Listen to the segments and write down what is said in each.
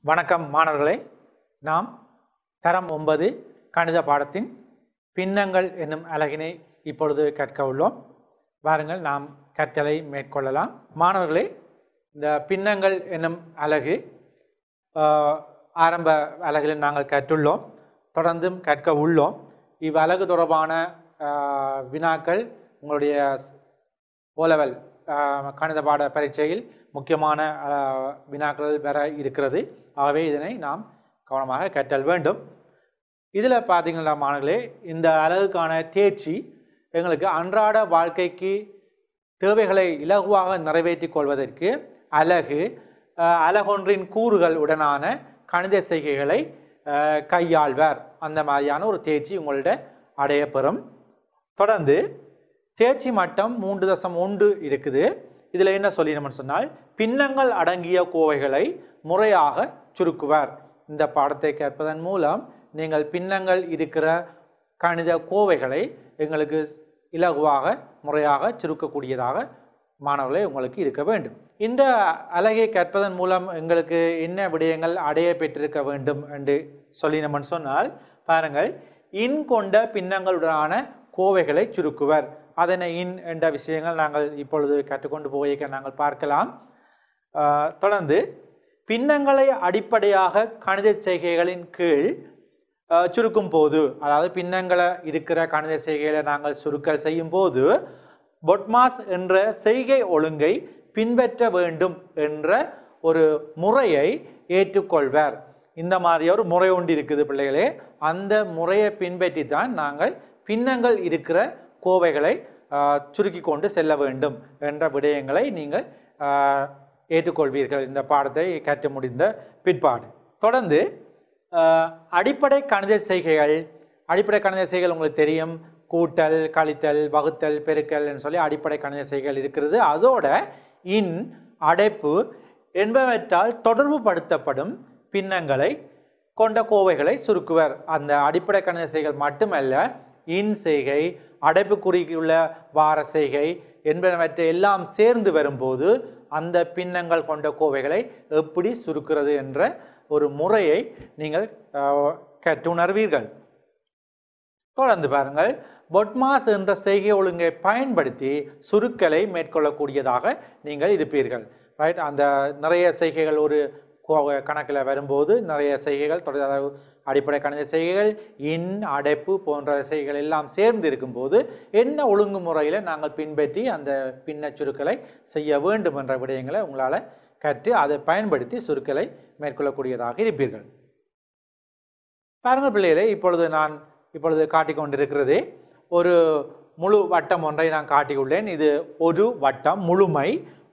வணக்கம் மாணவர்களே, நாம் தரம் 9 கணித பாடத்தின் பின்னங்கள் என்னும் அலகினை இப்பொழுது கற்க உள்ளோம். வாருங்கள் நாம் கற்றலை மேற்கொள்ளலாம். மாணவர்களே, இந்த பின்னங்கள் என்னும் அலகு ஆரம்ப அலகில் நாங்கள் கற்றுள்ளோம், தொடர்ந்தும் கற்க உள்ளோம். இவ்வலகு தொடர்பான வினாக்கள் உங்களுடைய ஓலெவல் கணித பாட பரீட்சையில் முக்கியமான வினாக்கள் வர இருக்கிறது. ஆகவே இதனை நாம் கவனமாக கற்றல் வேண்டும். இதில் பார்த்தீங்கன்னா மாணவர்களே, இந்த அலகுக்கான தேர்ச்சி எங்களுக்கு அன்றாட வாழ்க்கைக்கு தேவைகளை இலகுவாக நிறைவேற்றி கொள்வதற்கு அலகொன்றின் கூறுகள் உடனான கணித செய்கைகளை கையாள்வர், அந்த மாதிரியான ஒரு தேர்ச்சி உங்கள்கிட்ட அடையப்பெறும். தொடர்ந்து தேர்ச்சி மட்டம் 3.1 இருக்குது. இதில் என்ன சொல்லினோம்னு சொன்னால், பின்னங்கள் அடங்கிய கோவைகளை முறையாக சுருக்குவார். இந்த பாடத்தை கேட்பதன் மூலம் நீங்கள் பின்னங்கள் இருக்கிற கணித கோவைகளை எங்களுக்கு இலகுவாக முறையாக சுருக்கக்கூடியதாக மாணவர்களே உங்களுக்கு இருக்க வேண்டும். இந்த அலகை கற்பதன் மூலம் எங்களுக்கு என்ன விடயங்கள் அடைய பெற்றிருக்க வேண்டும் என்று சொல்லினோம்னு சொன்னால், பாருங்கள், இன் கொண்ட பின்னங்களுடனான கோவைகளை சுருக்குவர். அதனை இன் என்ற விஷயங்கள் நாங்கள் இப்பொழுது கற்றுக்கொண்டு போய் நாங்கள் பார்க்கலாம். தொடர்ந்து பின்னங்களை அடிப்படையாக கணித செய்கைகளின் கீழ் சுருக்கும் போது, அதாவது பின்னங்களை இருக்கிற கணித செய்கைகளை நாங்கள் சுருக்கல் செய்யும் போது பொட்மாஸ் என்ற செய்கை ஒழுங்கை பின்பற்ற வேண்டும் என்ற ஒரு முறையை ஏற்றுக்கொள்வர். இந்த மாதிரி ஒரு முறை ஒன்று இருக்குது பிள்ளைகளே. அந்த முறையை பின்பற்றி தான் நாங்கள் பின்னங்கள் இருக்கிற கோவைகளை சுருக்கி கொண்டு செல்ல வேண்டும் என்ற விடயங்களை நீங்கள் ஏற்றுக்கொள்வீர்கள் இந்த பாடத்தை கற்று முடிந்த பிற்பாடு. தொடர்ந்து அடிப்படை கணித செய்கைகள் உங்களுக்கு தெரியும். கூட்டல், கழித்தல், வகுத்தல், பெருக்கல் என்று சொல்லி அடிப்படை கணித செய்கைகள் இருக்கிறது. அதோட இன், அடைப்பு என்பவற்றால் தொடர்பு படுத்தப்படும் பின்னங்களை கொண்ட கோவைகளை சுருக்குவர். அந்த அடிப்படை கணித செய்கைகள் மட்டுமல்ல, இன் செய்கை, அடைப்புக்குறிக்குள்ள வார செய்கை என்பனவற்றை எல்லாம் சேர்ந்து வரும்போது அந்த பின்னங்கள் கொண்ட கோவைகளை எப்படி சுருக்கிறது என்ற ஒரு முறையை நீங்கள் கற்றுணர்வீர்கள். தொடர்ந்து பாருங்கள், பொட்மாஸ் என்ற செய்கை ஒழுங்கை பயன்படுத்தி சுருக்கலை மேற்கொள்ளக்கூடியதாக நீங்கள் இருப்பீர்கள். ரைட், அந்த நிறைய செய்கைகள் ஒரு கணக்கில் வரும்போது நிறைய செய்கைகள் தொடர் அடிப்படை கணித செய்கைகள், இன், அடைப்பு போன்ற செய்கைகள் எல்லாம் சேர்ந்து இருக்கும்போது என்ன ஒழுங்குமுறையில் நாங்கள் பின்பற்றி அந்த பின்ன சுருக்கலை செய்ய வேண்டும் என்ற விடயங்களை உங்களால் கற்று அதை பயன்படுத்தி சுருக்கலை மேற்கொள்ளக்கூடியதாக இருப்பீர்கள். பாருங்கள் பிள்ளைகளே, இப்பொழுது காட்டிக்கொண்டிருக்கிறது ஒரு முழு வட்டம் ஒன்றை நான் காட்டியுள்ளேன். இது ஒரு வட்டம் முழுமை,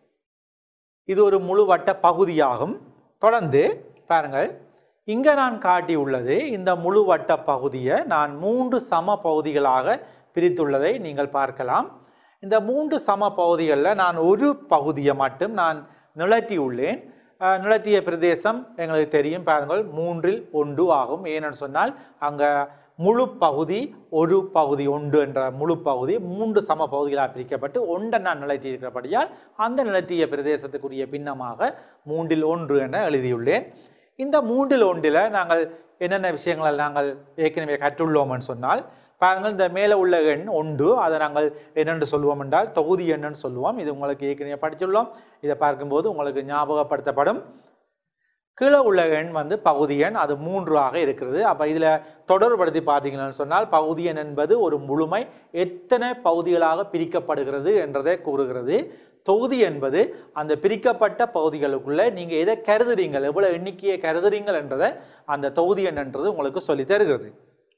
இது ஒரு முழு வட்ட பகுதியாகும். தொடர்ந்து பாருங்கள், இங்கே நான் காட்டியுள்ளது இந்த முழு வட்ட பகுதியை நான் 3 சம பகுதிகளாக பிரித்துள்ளதை நீங்கள் பார்க்கலாம். இந்த 3 சம பகுதிகளில் நான் ஒரு பகுதியை மட்டும் நான் நிலட்டியுள்ளேன். நிலட்டிய பிரதேசம் எங்களுக்கு தெரியும். பாருங்கள், 3/1 ஆகும். ஏன்னு சொன்னால் அங்கே முழு பகுதி ஒரு பகுதி ஒன்று என்ற முழு பகுதி 3 சம பகுதிகளாக பிரிக்கப்பட்டு ஒன்றை நான் நிலட்டி இருக்கிறபடியால் அந்த நிலட்டிய பிரதேசத்துக்குரிய பின்னமாக 3/1 என எழுதியுள்ளேன். இந்த 3/1 நாங்கள் என்னென்ன விஷயங்களை நாங்கள் ஏற்கனவே கற்றுள்ளோம்னு சொன்னால், பாருங்கள், இந்த மேலே உள்ள எண் 1, அதை நாங்கள் என்னென்று சொல்லுவோம் என்றால் தொகுதி எண்ணுன்னு சொல்லுவோம். இது உங்களுக்கு ஏற்கனவே படிச்சுள்ளோம். இதை பார்க்கும்போது உங்களுக்கு ஞாபகப்படுத்தப்படும். கீழே உள்ள எண் பகுதி எண், அது 3 இருக்கிறது. அப்போ இதில் தொடர்படுத்தி பார்த்தீங்கன்னு சொன்னால், பகுதி எண் என்பது ஒரு முழுமை எத்தனை பகுதிகளாக பிரிக்கப்படுகிறது என்றதை கூறுகிறது. தொகுதி என்பது அந்த பிரிக்கப்பட்ட பகுதிகளுக்குள்ள நீங்கள் எதை கருதுறீங்கள், எவ்வளவு எண்ணிக்கையை கருதுறீங்கள் என்றதை அந்த தொகுதி எண் என்றது உங்களுக்கு சொல்லி தருகிறது.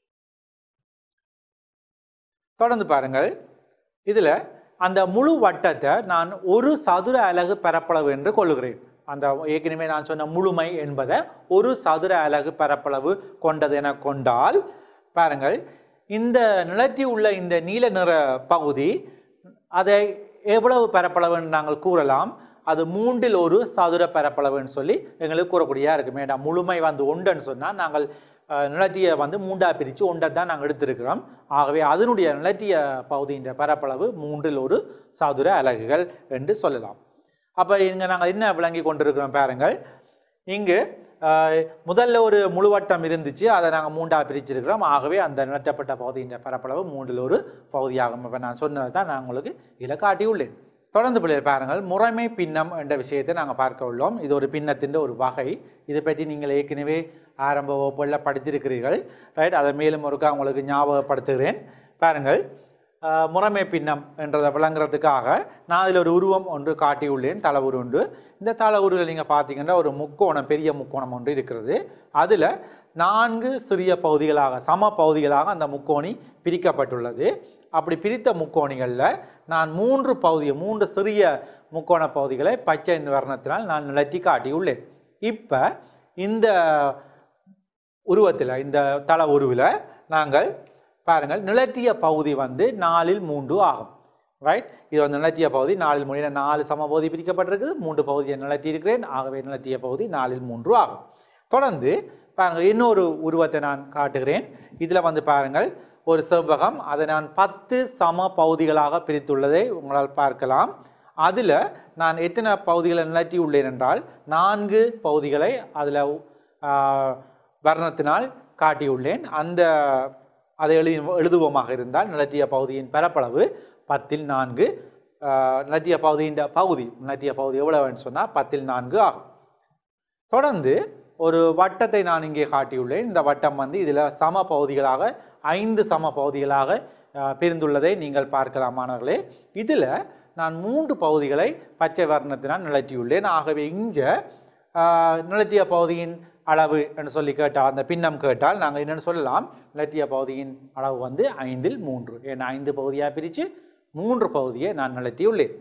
தொடர்ந்து பாருங்கள், இதில் அந்த முழு வட்டத்தை நான் ஒரு சதுர அலகு பரப்பளவு என்று கொள்ளுகிறேன். அந்த ஏற்கனவே நான் சொன்ன முழுமை என்பதை ஒரு சதுர அலகு பரப்பளவு கொண்டது என கொண்டால், பாருங்கள், இந்த நிலத்தி உள்ள இந்த நீல நிற பகுதி அதை எவ்வளவு பரப்பளவுன்னு நாங்கள் கூறலாம். அது 3/1 சதுர பரப்பளவுன்னு சொல்லி எங்களுக்கு கூறக்கூடியதாக இருக்குது. மேடம், முழுமை 1ன்னு சொன்னால் நாங்கள் நிலத்தியை 3ஆக பிரித்து 1 தான் நாங்கள் எடுத்திருக்கிறோம். ஆகவே அதனுடைய நிலத்திய பகுதியின் பரப்பளவு 3/1 சதுர அலகுகள் என்று சொல்லலாம். அப்போ இங்கே நாங்கள் என்ன விளங்கி கொண்டிருக்கிறோம் பாருங்கள், இங்கு முதல்ல ஒரு முழுவட்டம் இருந்துச்சு, அதை நாங்கள் மூண்டாக பிரிச்சிருக்கிறோம். ஆகவே அந்த நிலட்டப்பட்ட பகுதியின் பரப்பளவு மூன்றில் ஒரு பகுதியாகும். இப்போ நான் சொன்னது தான் நான் உங்களுக்கு இதில் காட்டியுள்ளேன். தொடர்ந்து பிள்ளைகள் பாருங்கள், முறைமை பின்னம் என்ற விஷயத்தை நாங்கள் பார்க்க உள்ளோம். இது ஒரு பின்னத்தின் ஒரு வகை. இதை பற்றி நீங்கள் ஏற்கனவே ஆரம்ப வகுப்புகளில் படித்திருக்கிறீர்கள். ரைட், அதை மேலும் ஒருக்கா உங்களுக்கு ஞாபகப்படுத்துகிறேன். பாருங்கள், முறைமை பின்னம் என்றதை விளங்குறதுக்காக நான் அதில் ஒரு உருவம் ஒன்று காட்டியுள்ளேன், தளவுரு ஒன்று. இந்த தளவுருவில் நீங்கள் பார்த்தீங்கன்னா ஒரு முக்கோணம், பெரிய முக்கோணம் ஒன்று இருக்கிறது. அதில் 4 சிறிய பகுதிகளாக, சம பகுதிகளாக அந்த முக்கோணி பிரிக்கப்பட்டுள்ளது. அப்படி பிரித்த முக்கோணிகளில் நான் 3 சிறிய முக்கோண பகுதிகளை பச்சை வர்ணத்தினால் நான் நிலத்தி காட்டியுள்ளேன். இப்போ இந்த உருவத்தில், இந்த தள உருவில் நாங்கள் பாருங்கள், நிலத்திய பகுதி வந்து 4/3 ஆகும். ரைட், இது வந்து நிலத்திய பகுதி 4/3. 4 சம பகுதி பிரிக்கப்பட்டிருக்குது, 3 பகுதியை நிலத்தி இருக்கிறேன். ஆகவே நிலத்திய பகுதி 4/3 ஆகும். தொடர்ந்து பாருங்கள், இன்னொரு உருவத்தை நான் காட்டுகிறேன். இதில் வந்து பாருங்கள், ஒரு செவ்வகம், அதை நான் 10 சம பகுதிகளாக பிரித்துள்ளதை உங்களால் பார்க்கலாம். அதில் நான் எத்தனை பகுதிகளை நிலத்தி உள்ளேன் என்றால் 4 பகுதிகளை அதில் வர்ணத்தினால் காட்டியுள்ளேன். அதை எழுதுவோமாக இருந்தால் நிலத்திய பகுதியின் பரப்பளவு 10/4. நிலத்திய பகுதி எவ்வளவுன்னு சொன்னால் 10/4 ஆகும். தொடர்ந்து ஒரு வட்டத்தை நான் இங்கே காட்டியுள்ளேன். இந்த வட்டம் வந்து இதில் சம பகுதிகளாக 5 சம பகுதிகளாக பிரிந்துள்ளதை நீங்கள் பார்க்கலாம் மாணவர்களே. இதில் நான் 3 பகுதிகளை பச்சை வர்ணத்தினால் நிலத்தியுள்ளேன். ஆகவே இங்கே நிலத்திய பகுதியின் அளவு என்று சொல்லி கேட்டால், அந்த பின்னம் கேட்டால் நாங்கள் என்னென்னு சொல்லலாம், நிலத்திய பகுதியின் அளவு வந்து 5/3. ஏன்னா 5 பகுதியாக பிரித்து 3 பகுதியை நான் நிலத்தியுள்ளேன்.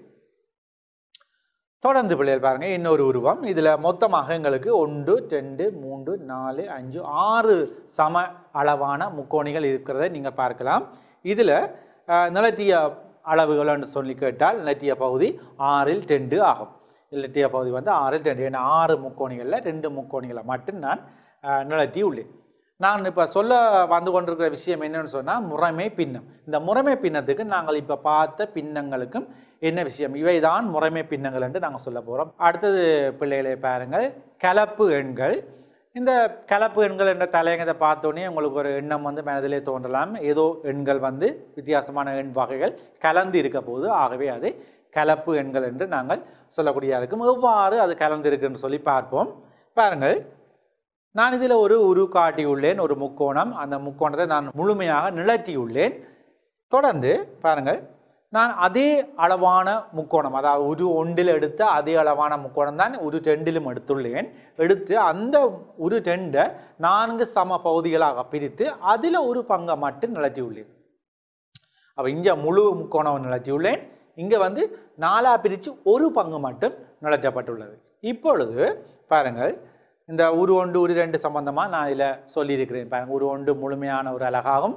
தொடர்ந்து பிள்ளைகள் பாருங்கள், இன்னொரு உருவம். இதில் மொத்தமாக எங்களுக்கு 1 2 3 4 5 6 சம அளவான முக்கோணிகள் இருக்கிறதை நீங்கள் பார்க்கலாம். இதில் நிலத்திய அளவுகள்னு சொல்லி கேட்டால் நிலத்திய பகுதி 6/2 ஆகும். நிலத்திய பகுதி வந்து 6/2. ஏன்னா 6 முக்கோணிகளில் 2 முக்கோணிகளை மட்டும் நான் நிலத்தி உள்ளேன். நான் இப்போ சொல்ல வந்து கொண்டிருக்கிற விஷயம் என்னன்னு சொன்னால் முறைமை பின்னம். இந்த முறைமை பின்னத்துக்கு நாங்கள் இப்போ பார்த்த பின்னங்களுக்கும் என்ன விஷயம், இவை தான் முறைமை பின்னங்கள் என்று நாங்கள் சொல்ல போகிறோம். அடுத்தது பிள்ளைகளை பாருங்கள், கலப்பு எண்கள். இந்த கலப்பு எண்கள் என்ற தலையங்கத்தை பார்த்தோன்னே உங்களுக்கு ஒரு எண்ணம் வந்து மனதிலே தோன்றலாம், ஏதோ எண்கள் வந்து வித்தியாசமான எண் வகைகள் கலந்து இருக்க போது, ஆகவே அது கலப்பு எண்கள் என்று நாங்கள் சொல்லக்கூடியதாக இருக்கும். எவ்வாறு அது கலந்திருக்குன்னு சொல்லி பார்ப்போம். பாருங்கள், நான் இதில் ஒரு உரு காட்டியுள்ளேன், ஒரு முக்கோணம். அந்த முக்கோணத்தை நான் முழுமையாக நிலத்தியுள்ளேன். தொடர்ந்து பாருங்கள், நான் அதே அளவான முக்கோணம், அதாவது உரு 1 எடுத்த அதே அளவான முக்கோணம் தான் உரு 2 எடுத்துள்ளேன். எடுத்து அந்த உரு 2 4 சம பகுதிகளாக பிரித்து அதில் ஒரு பங்கை மட்டும் நிலத்தியுள்ளேன். அப்போ இங்கே முழு முக்கோணம் நிலத்தியுள்ளேன். இங்கே வந்து 4ஆக பிரித்து ஒரு பங்கு மட்டும் நிலற்றப்பட்டுள்ளது. இப்பொழுது பாருங்கள், இந்த உரு 1 உரு 2 சம்பந்தமாக நான் இதில் சொல்லியிருக்கிறேன். பாருங்கள், உரு 1 முழுமையான ஒரு அலகாகும்.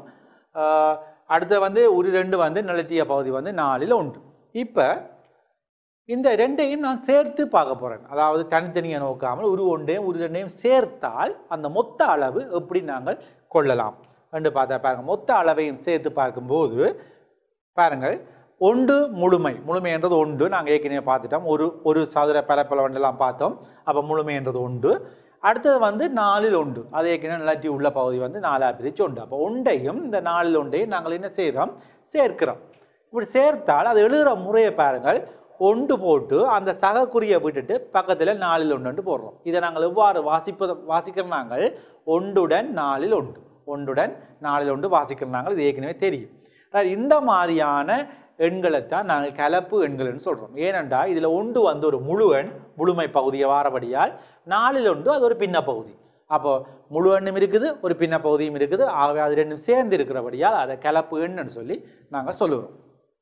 அடுத்து வந்து உரு 2 வந்து நிலத்திய பகுதி வந்து 4/1. இப்போ இந்த ரெண்டையும் நான் சேர்த்து பார்க்க போகிறேன். அதாவது தனித்தனியாக நோக்காமல் உரு 1 உரு 2 சேர்த்தால் அந்த மொத்த அளவு எப்படி நாங்கள் கொள்ளலாம் என்று பார்த்தா பாருங்கள். மொத்த அளவையும் சேர்த்து பார்க்கும்போது பாருங்கள், 1 முழுமை என்றது 1. நாங்கள் ஏற்கனவே பார்த்துட்டோம். ஒரு சதுர பரப்பளவெல்லாம் பார்த்தோம். அப்போ முழுமை என்றது 1. அடுத்தது வந்து 4/1. அது ஏற்கனவே நிலத்தி உள்ள பகுதி வந்து 4ஆக பிரித்து 1. அப்போ 1ஐயும் இந்த 4/1ஐயும் நாங்கள் என்ன செய்கிறோம், சேர்க்கிறோம். இப்படி சேர்த்தால் அது எழுதுகிற முறையை பாருங்கள். 1 போட்டு அந்த சகக்குறியை விட்டுட்டு பக்கத்தில் 4/1 போடுறோம். இதை நாங்கள் எவ்வாறு வாசிக்கிறோம், நாங்கள் 1 4/1 வாசிக்கிறோம். நாங்கள் இது ஏற்கனவே தெரியும். இந்த மாதிரியான எண்களைத்தான் நாங்கள் கலப்பு எண்கள்னு சொல்கிறோம். ஏனென்றால் இதில் 1 வந்து ஒரு முழு எண், முழுமை பகுதியை வாரபடியால் 4/1 அது ஒரு பின்ன பகுதி. அப்போ முழு எண்ணும் இருக்குது, ஒரு பின்ன பகுதியும் இருக்குது. ஆகவே அது ரெண்டும் சேர்ந்து இருக்கிறபடியால் அதை கலப்பு எண்ணுன்னு சொல்லி நாங்கள் சொல்லுவோம்.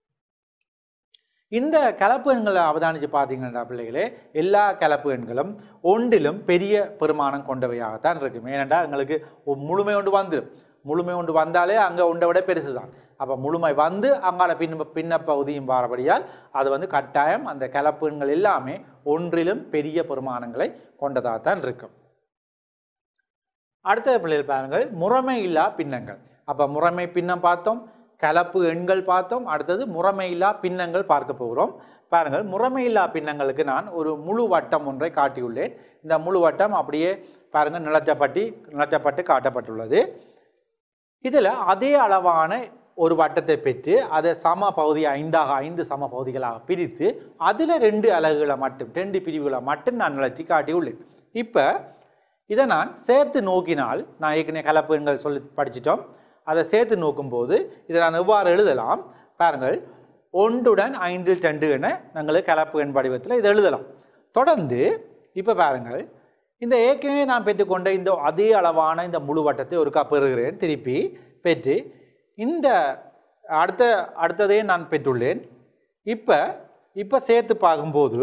இந்த கலப்பு எண்களை அவதானித்து பார்த்தீங்கன்னா பிள்ளைகளே, எல்லா கலப்பு எண்களும் 1லும் பெரிய பெருமானம் கொண்டவையாகத்தான் இருக்கும். ஏனென்றால் எங்களுக்கு முழுமை ஒன்று வந்துடும். முழுமை ஒன்று வந்தாலே அங்கே ஒன்றை விட பெருசு தான். அப்போ முழுமை வந்து அங்கால பின்ன பகுதியும் வாரபடியால் அது வந்து கட்டாயம் அந்த கலப்பு எண்கள் எல்லாமே 1லும் பெரிய பெருமானங்களை கொண்டதாகத்தான் இருக்கும். அடுத்த பிள்ளைகள் பாருங்கள், முறைமை இல்லா பின்னங்கள். அப்போ முறைமை பின்னம் பார்த்தோம், கலப்பு எண்கள் பார்த்தோம். அடுத்தது முறைமை இல்லா பின்னங்கள் பார்க்க போகிறோம். பாருங்கள், முறைமை இல்லா பின்னங்களுக்கு நான் ஒரு முழு வட்டம் ஒன்றை காட்டியுள்ளேன். இந்த முழு வட்டம் அப்படியே பாருங்க நிலச்சப்பட்டு காட்டப்பட்டுள்ளது. இதில் அதே அளவான ஒரு வட்டத்தை பெற்று அதை சம பகுதி 5 சம பகுதிகளாக பிரித்து அதில் 2 அலகுகளை மட்டும் 2 பிரிவுகளை மட்டும் நான் நிலச்சி காட்டியுள்ளேன். இப்போ இதை நான் சேர்த்து நோக்கினால், நான் ஏற்கனவே கலப்பு எண்கள் சொல்லி படிச்சிட்டோம், அதை சேர்த்து நோக்கும்போது இதை நான் எவ்வாறு எழுதலாம் பாருங்கள். 1 5 2 என நாங்கள் கலப்பு எண் வடிவத்தில் இதை எழுதலாம். தொடர்ந்து இப்போ பாருங்கள், இந்த ஏற்கனவே நான் பெற்றுக்கொண்ட இந்த அதே அளவான இந்த முழு வட்டத்தை ஒருக்கா பெறுகிறேன். திருப்பி பெற்று இந்த அடுத்ததையே நான் பெற்றுள்ளேன். இப்போ சேர்த்து பார்க்கும்போது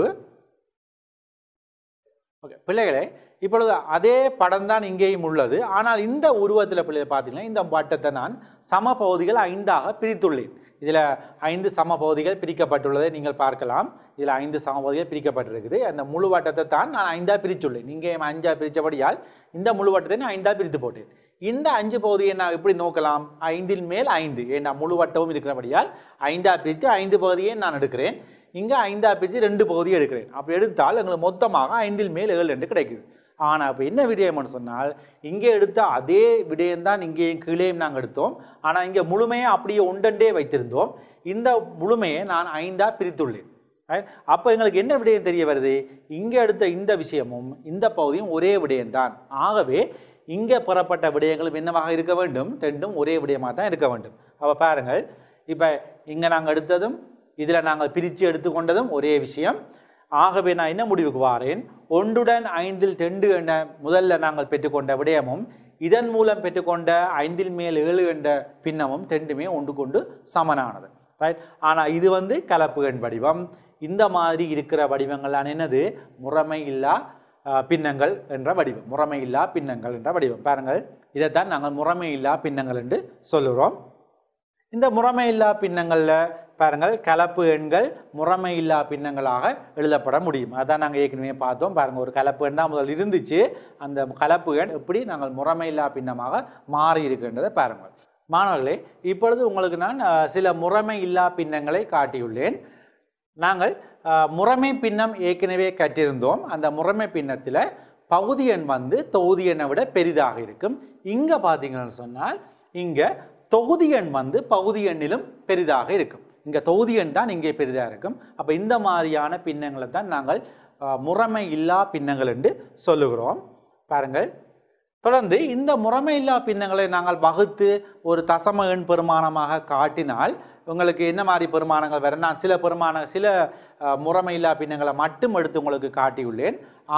ஓகே பிள்ளைகளே, இப்பொழுது அதே படம் தான் இங்கேயும் உள்ளது. ஆனால் இந்த உருவத்தில் பிள்ளைகள் பார்த்தீங்கன்னா இந்த வட்டத்தை நான் சம பகுதிகள் 5ஆக பிரித்துள்ளேன். இதில் 5 சம பகுதிகள் பிரிக்கப்பட்டுள்ளதை நீங்கள் பார்க்கலாம். இதில் 5 சம பகுதிகள் பிரிக்கப்பட்டிருக்குது. அந்த முழு வட்டத்தை தான் நான் 5ஆக பிரித்துள்ளேன். இங்கே 5ஆக பிரித்தபடியால் இந்த முழு வட்டத்தை நான் 5ஆக பிரித்து போட்டேன். இந்த 5 பகுதியை நான் எப்படி நோக்கலாம்? 5 மேல் 5 ஏன்னா முழு வட்டமும் இருக்கிறபடியால் 5ஆக பிரித்து 5 பகுதியை நான் எடுக்கிறேன். இங்கே 5ஆக பிரித்து 2 பகுதியை எடுக்கிறேன். அப்படி எடுத்தால் எங்களுக்கு மொத்தமாக 5 மேல் 7 என்று கிடைக்குது. ஆனால் இப்போ என்ன விடயம்னு சொன்னால், இங்கே எடுத்த அதே விடயம்தான் இங்கேயும் கீழேயும் நாங்கள் எடுத்தோம். ஆனால் இங்கே முழுமையை அப்படியே ஒன்றே வைத்திருந்தோம். இந்த முழுமையை நான் 5ஆக பிரித்துள்ளேன். அப்போ எங்களுக்கு என்ன விடயம் தெரிய வருது? இங்கே எடுத்த இந்த விஷயமும் இந்த பகுதியும் ஒரே விடயம்தான். ஆகவே இங்கே பெறப்பட்ட விடயங்களும் என்னவாக இருக்க வேண்டும்? 2ம் ஒரே விடயமாக தான் இருக்க வேண்டும். அப்போ பாருங்கள், இப்போ இங்கே நாங்கள் எடுத்ததும் இதில் நாங்கள் பிரித்து எடுத்துக்கொண்டதும் ஒரே விஷயம். ஆகவே நான் என்ன முடிவுக்கு வாரேன்? 1 5 2 என முதல்ல நாங்கள் பெற்றுக்கொண்ட விடயமும் இதன் மூலம் பெற்றுக்கொண்ட 5 மேல் 7 என்ற பின்னமும் 2மே ஒன்றுக்கொண்டு சமனானது. ரைட். ஆனால் இது கலப்பு எண் வடிவம். இந்த மாதிரி இருக்கிற வடிவங்கள்லாம் என்னது? முறைமை இல்லா பின்னங்கள் என்ற வடிவம். முறைமை இல்லா பின்னங்கள் என்ற வடிவம். பாருங்கள், இதைத்தான் நாங்கள் முறைமை இல்லா பின்னங்கள் என்று சொல்லுறோம். இந்த முறைமை இல்லா பின்னங்களில் பாருங்கள், கலப்பு எண்கள் முறைமை இல்லா பின்னங்களாக எழுதப்பட முடியும். அதான் நாங்கள் ஏற்கனவே பார்த்தோம். பாருங்கள், ஒரு கலப்பு எண் தான் முதல் இருந்துச்சு. அந்த கலப்பு எண் எப்படி நாங்கள் முறைமை இல்லா பின்னமாக மாறி இருக்கின்றதை பாருங்கள். மாணவர்களே, இப்பொழுது உங்களுக்கு நான் சில முறைமை இல்லா பின்னங்களை காட்டியுள்ளேன். நாங்கள் முறைமை பின்னம் ஏற்கனவே கற்றிருந்தோம். அந்த முறைமை பின்னத்தில் பகுதி எண் தொகுதி எண்ணை விட பெரிதாக இருக்கும். இங்கே பார்த்தீங்கன்னு சொன்னால் இங்கே தொகுதி எண் பகுதி எண்ணிலும் பெரிதாக இருக்கும். இங்கே தொகுதி எண் தான் இங்கே பெரிதாக இருக்கும். அப்போ இந்த மாதிரியான பின்னங்களை தான் நாங்கள் முறைமை இல்லா பின்னங்கள் என்று சொல்லுகிறோம். பாருங்கள், தொடர்ந்து இந்த முறைமை இல்லா பின்னங்களை நாங்கள் வகுத்து ஒரு தசம எண் பெருமானமாக காட்டினால் உங்களுக்கு என்ன மாதிரி பெருமானங்கள் வரும்? நான் சில முறைமை இல்லா பின்னங்களை மட்டும் எடுத்து உங்களுக்கு காட்டியுள்ளேன்.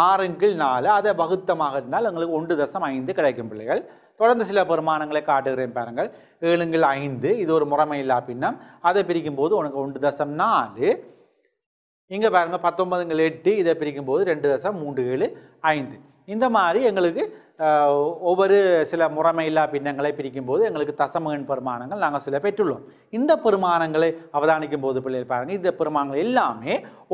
6/4 அதை வகுத்தமாக இருந்தால் உங்களுக்கு 1.5 கிடைக்கும் பிள்ளைகள். தொடர்ந்து சில பெருமானங்களை காட்டுகிறேன் பாருங்கள். 7/5 இது ஒரு முறைமை இல்லா பின்னம். அதை பிரிக்கும் போது உனக்கு 1.4. இங்கே பாருங்கள் 19/8 இதை பிரிக்கும் போது 2.375. இந்த மாதிரி எங்களுக்கு ஒவ்வொரு சில முறைமை இல்லா பின்னங்களை பிரிக்கும் போது எங்களுக்கு தசம எண் பெருமானங்கள் நாங்கள் சில பெற்றுள்ளோம். இந்த பெருமானங்களை அவதானிக்கும் போது பிள்ளைகள் பாருங்கள், இந்த பெருமானங்கள் எல்லாமே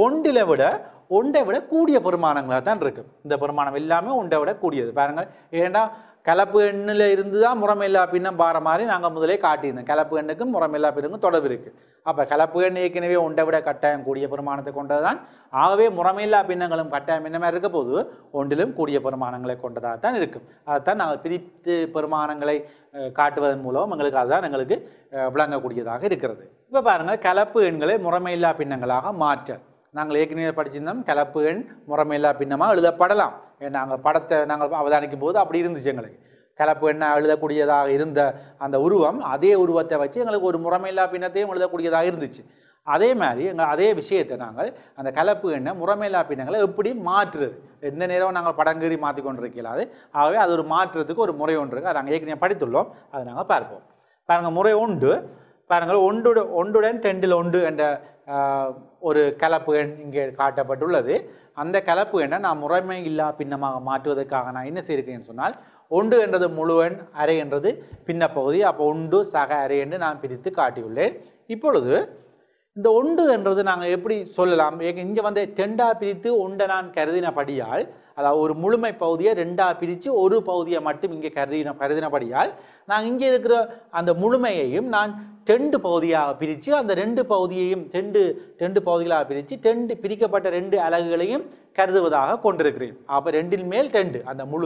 ஒன்றை விட கூடிய பெருமானங்களாக தான் இருக்கும். இந்த பெருமானம் எல்லாமே ஒன்றை விட கூடியது. பாருங்கள், ஏன்னா கலப்பு எண்ணில் இருந்து தான் முறைமை இல்லா பின்னம் பார மாதிரி நாங்கள் முதலே காட்டியிருந்தோம். கலப்பு எண்ணுக்கும் முறைமை இல்லா பின்னுக்கும் தொடர்பு இருக்குது. அப்போ கலப்பு எண் ஏற்கனவே ஒன்றை விட கட்டாயம் கூடிய பெருமானத்தை கொண்டது தான். ஆகவே முறைமை இல்லா பின்னங்களும் கட்டாயம் என்ன மாதிரி இருக்க போது ஒன்றிலும் கூடிய பெருமானங்களை கொண்டதாக தான் இருக்கும். அதைத்தான் நாங்கள் பிரித்து பெருமானங்களை காட்டுவதன் மூலம் எங்களுக்கு விளங்கக்கூடியதாக இருக்கிறது. இப்போ பாருங்கள், கலப்பு எண்களை முறைமை இல்லா பின்னங்களாக மாற்ற நாங்கள் ஏற்கனவே படிச்சிருந்தோம். கலப்பு எண் முறைமை இல்லா பின்னமாக எழுதப்படலாம். நாங்கள் படத்தை நாங்கள் அவதானிக்கும் போது அப்படி இருந்துச்சு. எங்களுக்கு கலப்பு எண்ணை எழுதக்கூடியதாக இருந்த அந்த உருவம், அதே உருவத்தை வச்சு எங்களுக்கு ஒரு முறைமை இல்லா பின்னத்தையும் எழுதக்கூடியதாக இருந்துச்சு. அதே மாதிரி அதே விஷயத்தை நாங்கள் அந்த கலப்பு எண்ணை முறைமை இல்லா பின்னங்களை எப்படி மாற்றுறது, எந்த நேரம் நாங்கள் படங்கறி மாற்றி கொண்டிருக்கலாது. ஆகவே அது ஒரு மாற்றுறதுக்கு ஒரு முறை ஒன்று இருக்குது. அதை நாங்கள் ஏற்கனவே படித்துள்ளோம். அதை நாங்கள் பார்ப்போம். பாருங்கள், முறை 1 பாருங்கள், 1 2 என்ற ஒரு கலப்பு எண் இங்கே காட்டப்பட்டுள்ளது. அந்த கலப்பு எண்ணை நான் முறைமை இல்லா பின்னமாக மாற்றுவதற்காக நான் என்ன செய்திருக்கேன்னு சொன்னால், 1 என்றது முழு எண், அரை என்றது பின்னப்பகுதி. அப்போ 1 சக அரை என்று நான் பிரித்து காட்டியுள்ளேன். இப்பொழுது இந்த 1 என்றது நாங்கள் எப்படி சொல்லலாம்? இங்கே 2ஆக பிரித்து 1 நான் கருதினபடியால், அதாவது ஒரு முழுமை பகுதியை 2ஆக பிரித்து ஒரு பகுதியை மட்டும் இங்கே கருதினபடியால் நான் இங்கே இருக்கிற அந்த முழுமையையும் நான் 2 பகுதியாக பிரித்து அந்த 2 பகுதியையும் 2 பகுதிகளாக பிரித்து பிரிக்கப்பட்ட 2 அலகுகளையும் கருதுவதாக கொண்டிருக்கிறேன். அப்போ 2 மேல் 2 அந்த முழுமை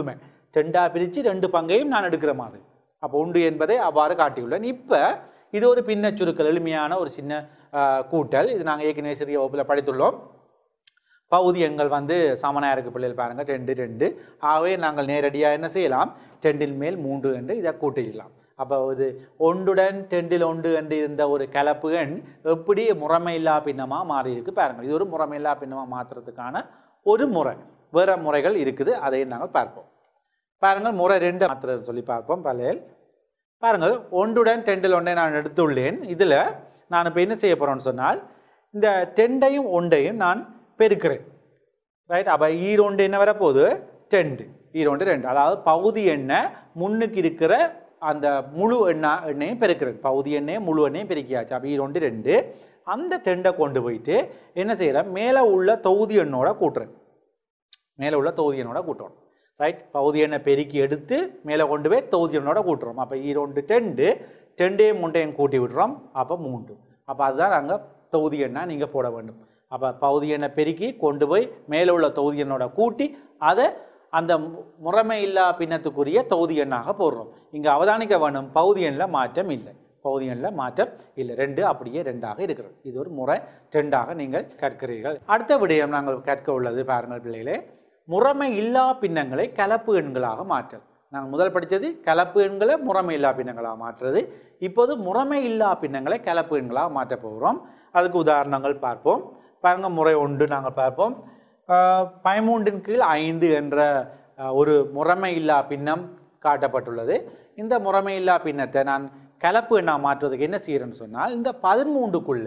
ரெண்டா பிரித்து 2 பங்கையும் நான் எடுக்கிற மாதிரி. அப்போ உண்டு என்பதை அவ்வாறு காட்டியுள்ளேன். இப்போ இது ஒரு பின்ன சுருக்கல், எளிமையான ஒரு சின்ன கூட்டல். இது நாங்கள் ஏற்கனவே சிறிய வகுப்பில் படித்துள்ளோம். பகுதி எண்கள் வந்து சமனாயிருக்கு பிள்ளைகள் பாருங்கள் 2 2. ஆகவே நாங்கள் நேரடியாக என்ன செய்யலாம், 2 மேல் 3 என்று இதை கூட்டிடலாம். அப்போ இது 1 2 1 என்று இருந்த ஒரு கலப்பு எண் எப்படி முறைமையில்லா பின்னமாக மாறி இருக்கு பாருங்கள். இது ஒரு முறைமையில்லா பின்னமாக மாற்றுறதுக்கான ஒரு முறை. வேறு முறைகள் இருக்குது, அதையும் நாங்கள் பார்ப்போம். பாருங்கள் முறை 2 மாற்றுறது சொல்லி பார்ப்போம். பள்ளையில் பாருங்கள் 1 2 1 நான் எடுத்துள்ளேன். இதில் நான் இப்போ என்ன செய்ய போகிறேன்னு சொன்னால் இந்த 2ஐயும் 1ஐயும் நான் பெருக்கிறேன். ரைட். அப்போ ஈரோண்டு என்ன வரப்போகுது 2, ஈரோண்டு 2. அதாவது பகுதி எண்ணை முன்னுக்கு இருக்கிற அந்த முழு எண்ணையும் பெருக்கிறேன். பகுதி எண்ணையும் முழு எண்ணையும் பெருக்கியாச்சு. அப்போ ஈரோண்டு 2. அந்த 2ஐ கொண்டு போயிட்டு என்ன செய்கிறேன், மேலே உள்ள தொகுதி எண்ணோட கூட்டுறேன். மேலே உள்ள தொகுதி எண்ணோட கூட்டுறோம். ரைட். பகுதி எண்ணை பெருக்கி எடுத்து மேலே கொண்டு போய் தொகுதி எண்ணோட கூட்டுறோம். அப்போ ஈரோண்டு 2, 2ஐயும் 1ஐயும் கூட்டி விடுறோம். அப்போ 3. அப்போ அதுதான் நாங்கள் தொகுதி எண்ணை நீங்கள் போட வேண்டும். அப்போ பகுதி எண்ணை பெருக்கி கொண்டு போய் மேலே உள்ள தொகுதி எண்ணோட கூட்டி அதை அந்த முறைமை இல்லா பின்னத்துக்குரிய தொகுதி எண்ணாக போடுறோம். இங்கே அவதானிக்க வேணும், பகுதி எண்ணில் மாற்றம் இல்லை. பகுதி எண்ணில் மாற்றம் இல்லை. 2 அப்படியே 2ஆக இருக்கிறது. இது ஒரு முறை 2ஆக நீங்கள் கற்கிறீர்கள். அடுத்த விடயம் நாங்கள் கற்க உள்ளது பாருங்கள் பிள்ளைகளே, முறைமை இல்லா பின்னங்களை கலப்பு எண்களாக மாற்றல். நாங்கள் முதல் படித்தது கலப்பு எண்களை முறைமை இல்லா பின்னங்களாக மாற்றுறது. இப்போது முறைமை இல்லா பின்னங்களை கலப்பு எண்களாக மாற்ற போகிறோம். அதுக்கு உதாரணங்கள் பார்ப்போம். பாருங்கள் முறை 1 நாங்கள் பார்ப்போம். 13 கீழ் 5 என்ற ஒரு முறைமை இல்லா பின்னம் காட்டப்பட்டுள்ளது. இந்த முறைமை இல்லா பின்னத்தை நான் கலப்பு எண்ணா மாற்றுவதற்கு என்ன செய்கிறேன்னு சொன்னால், இந்த 13க்குள்ள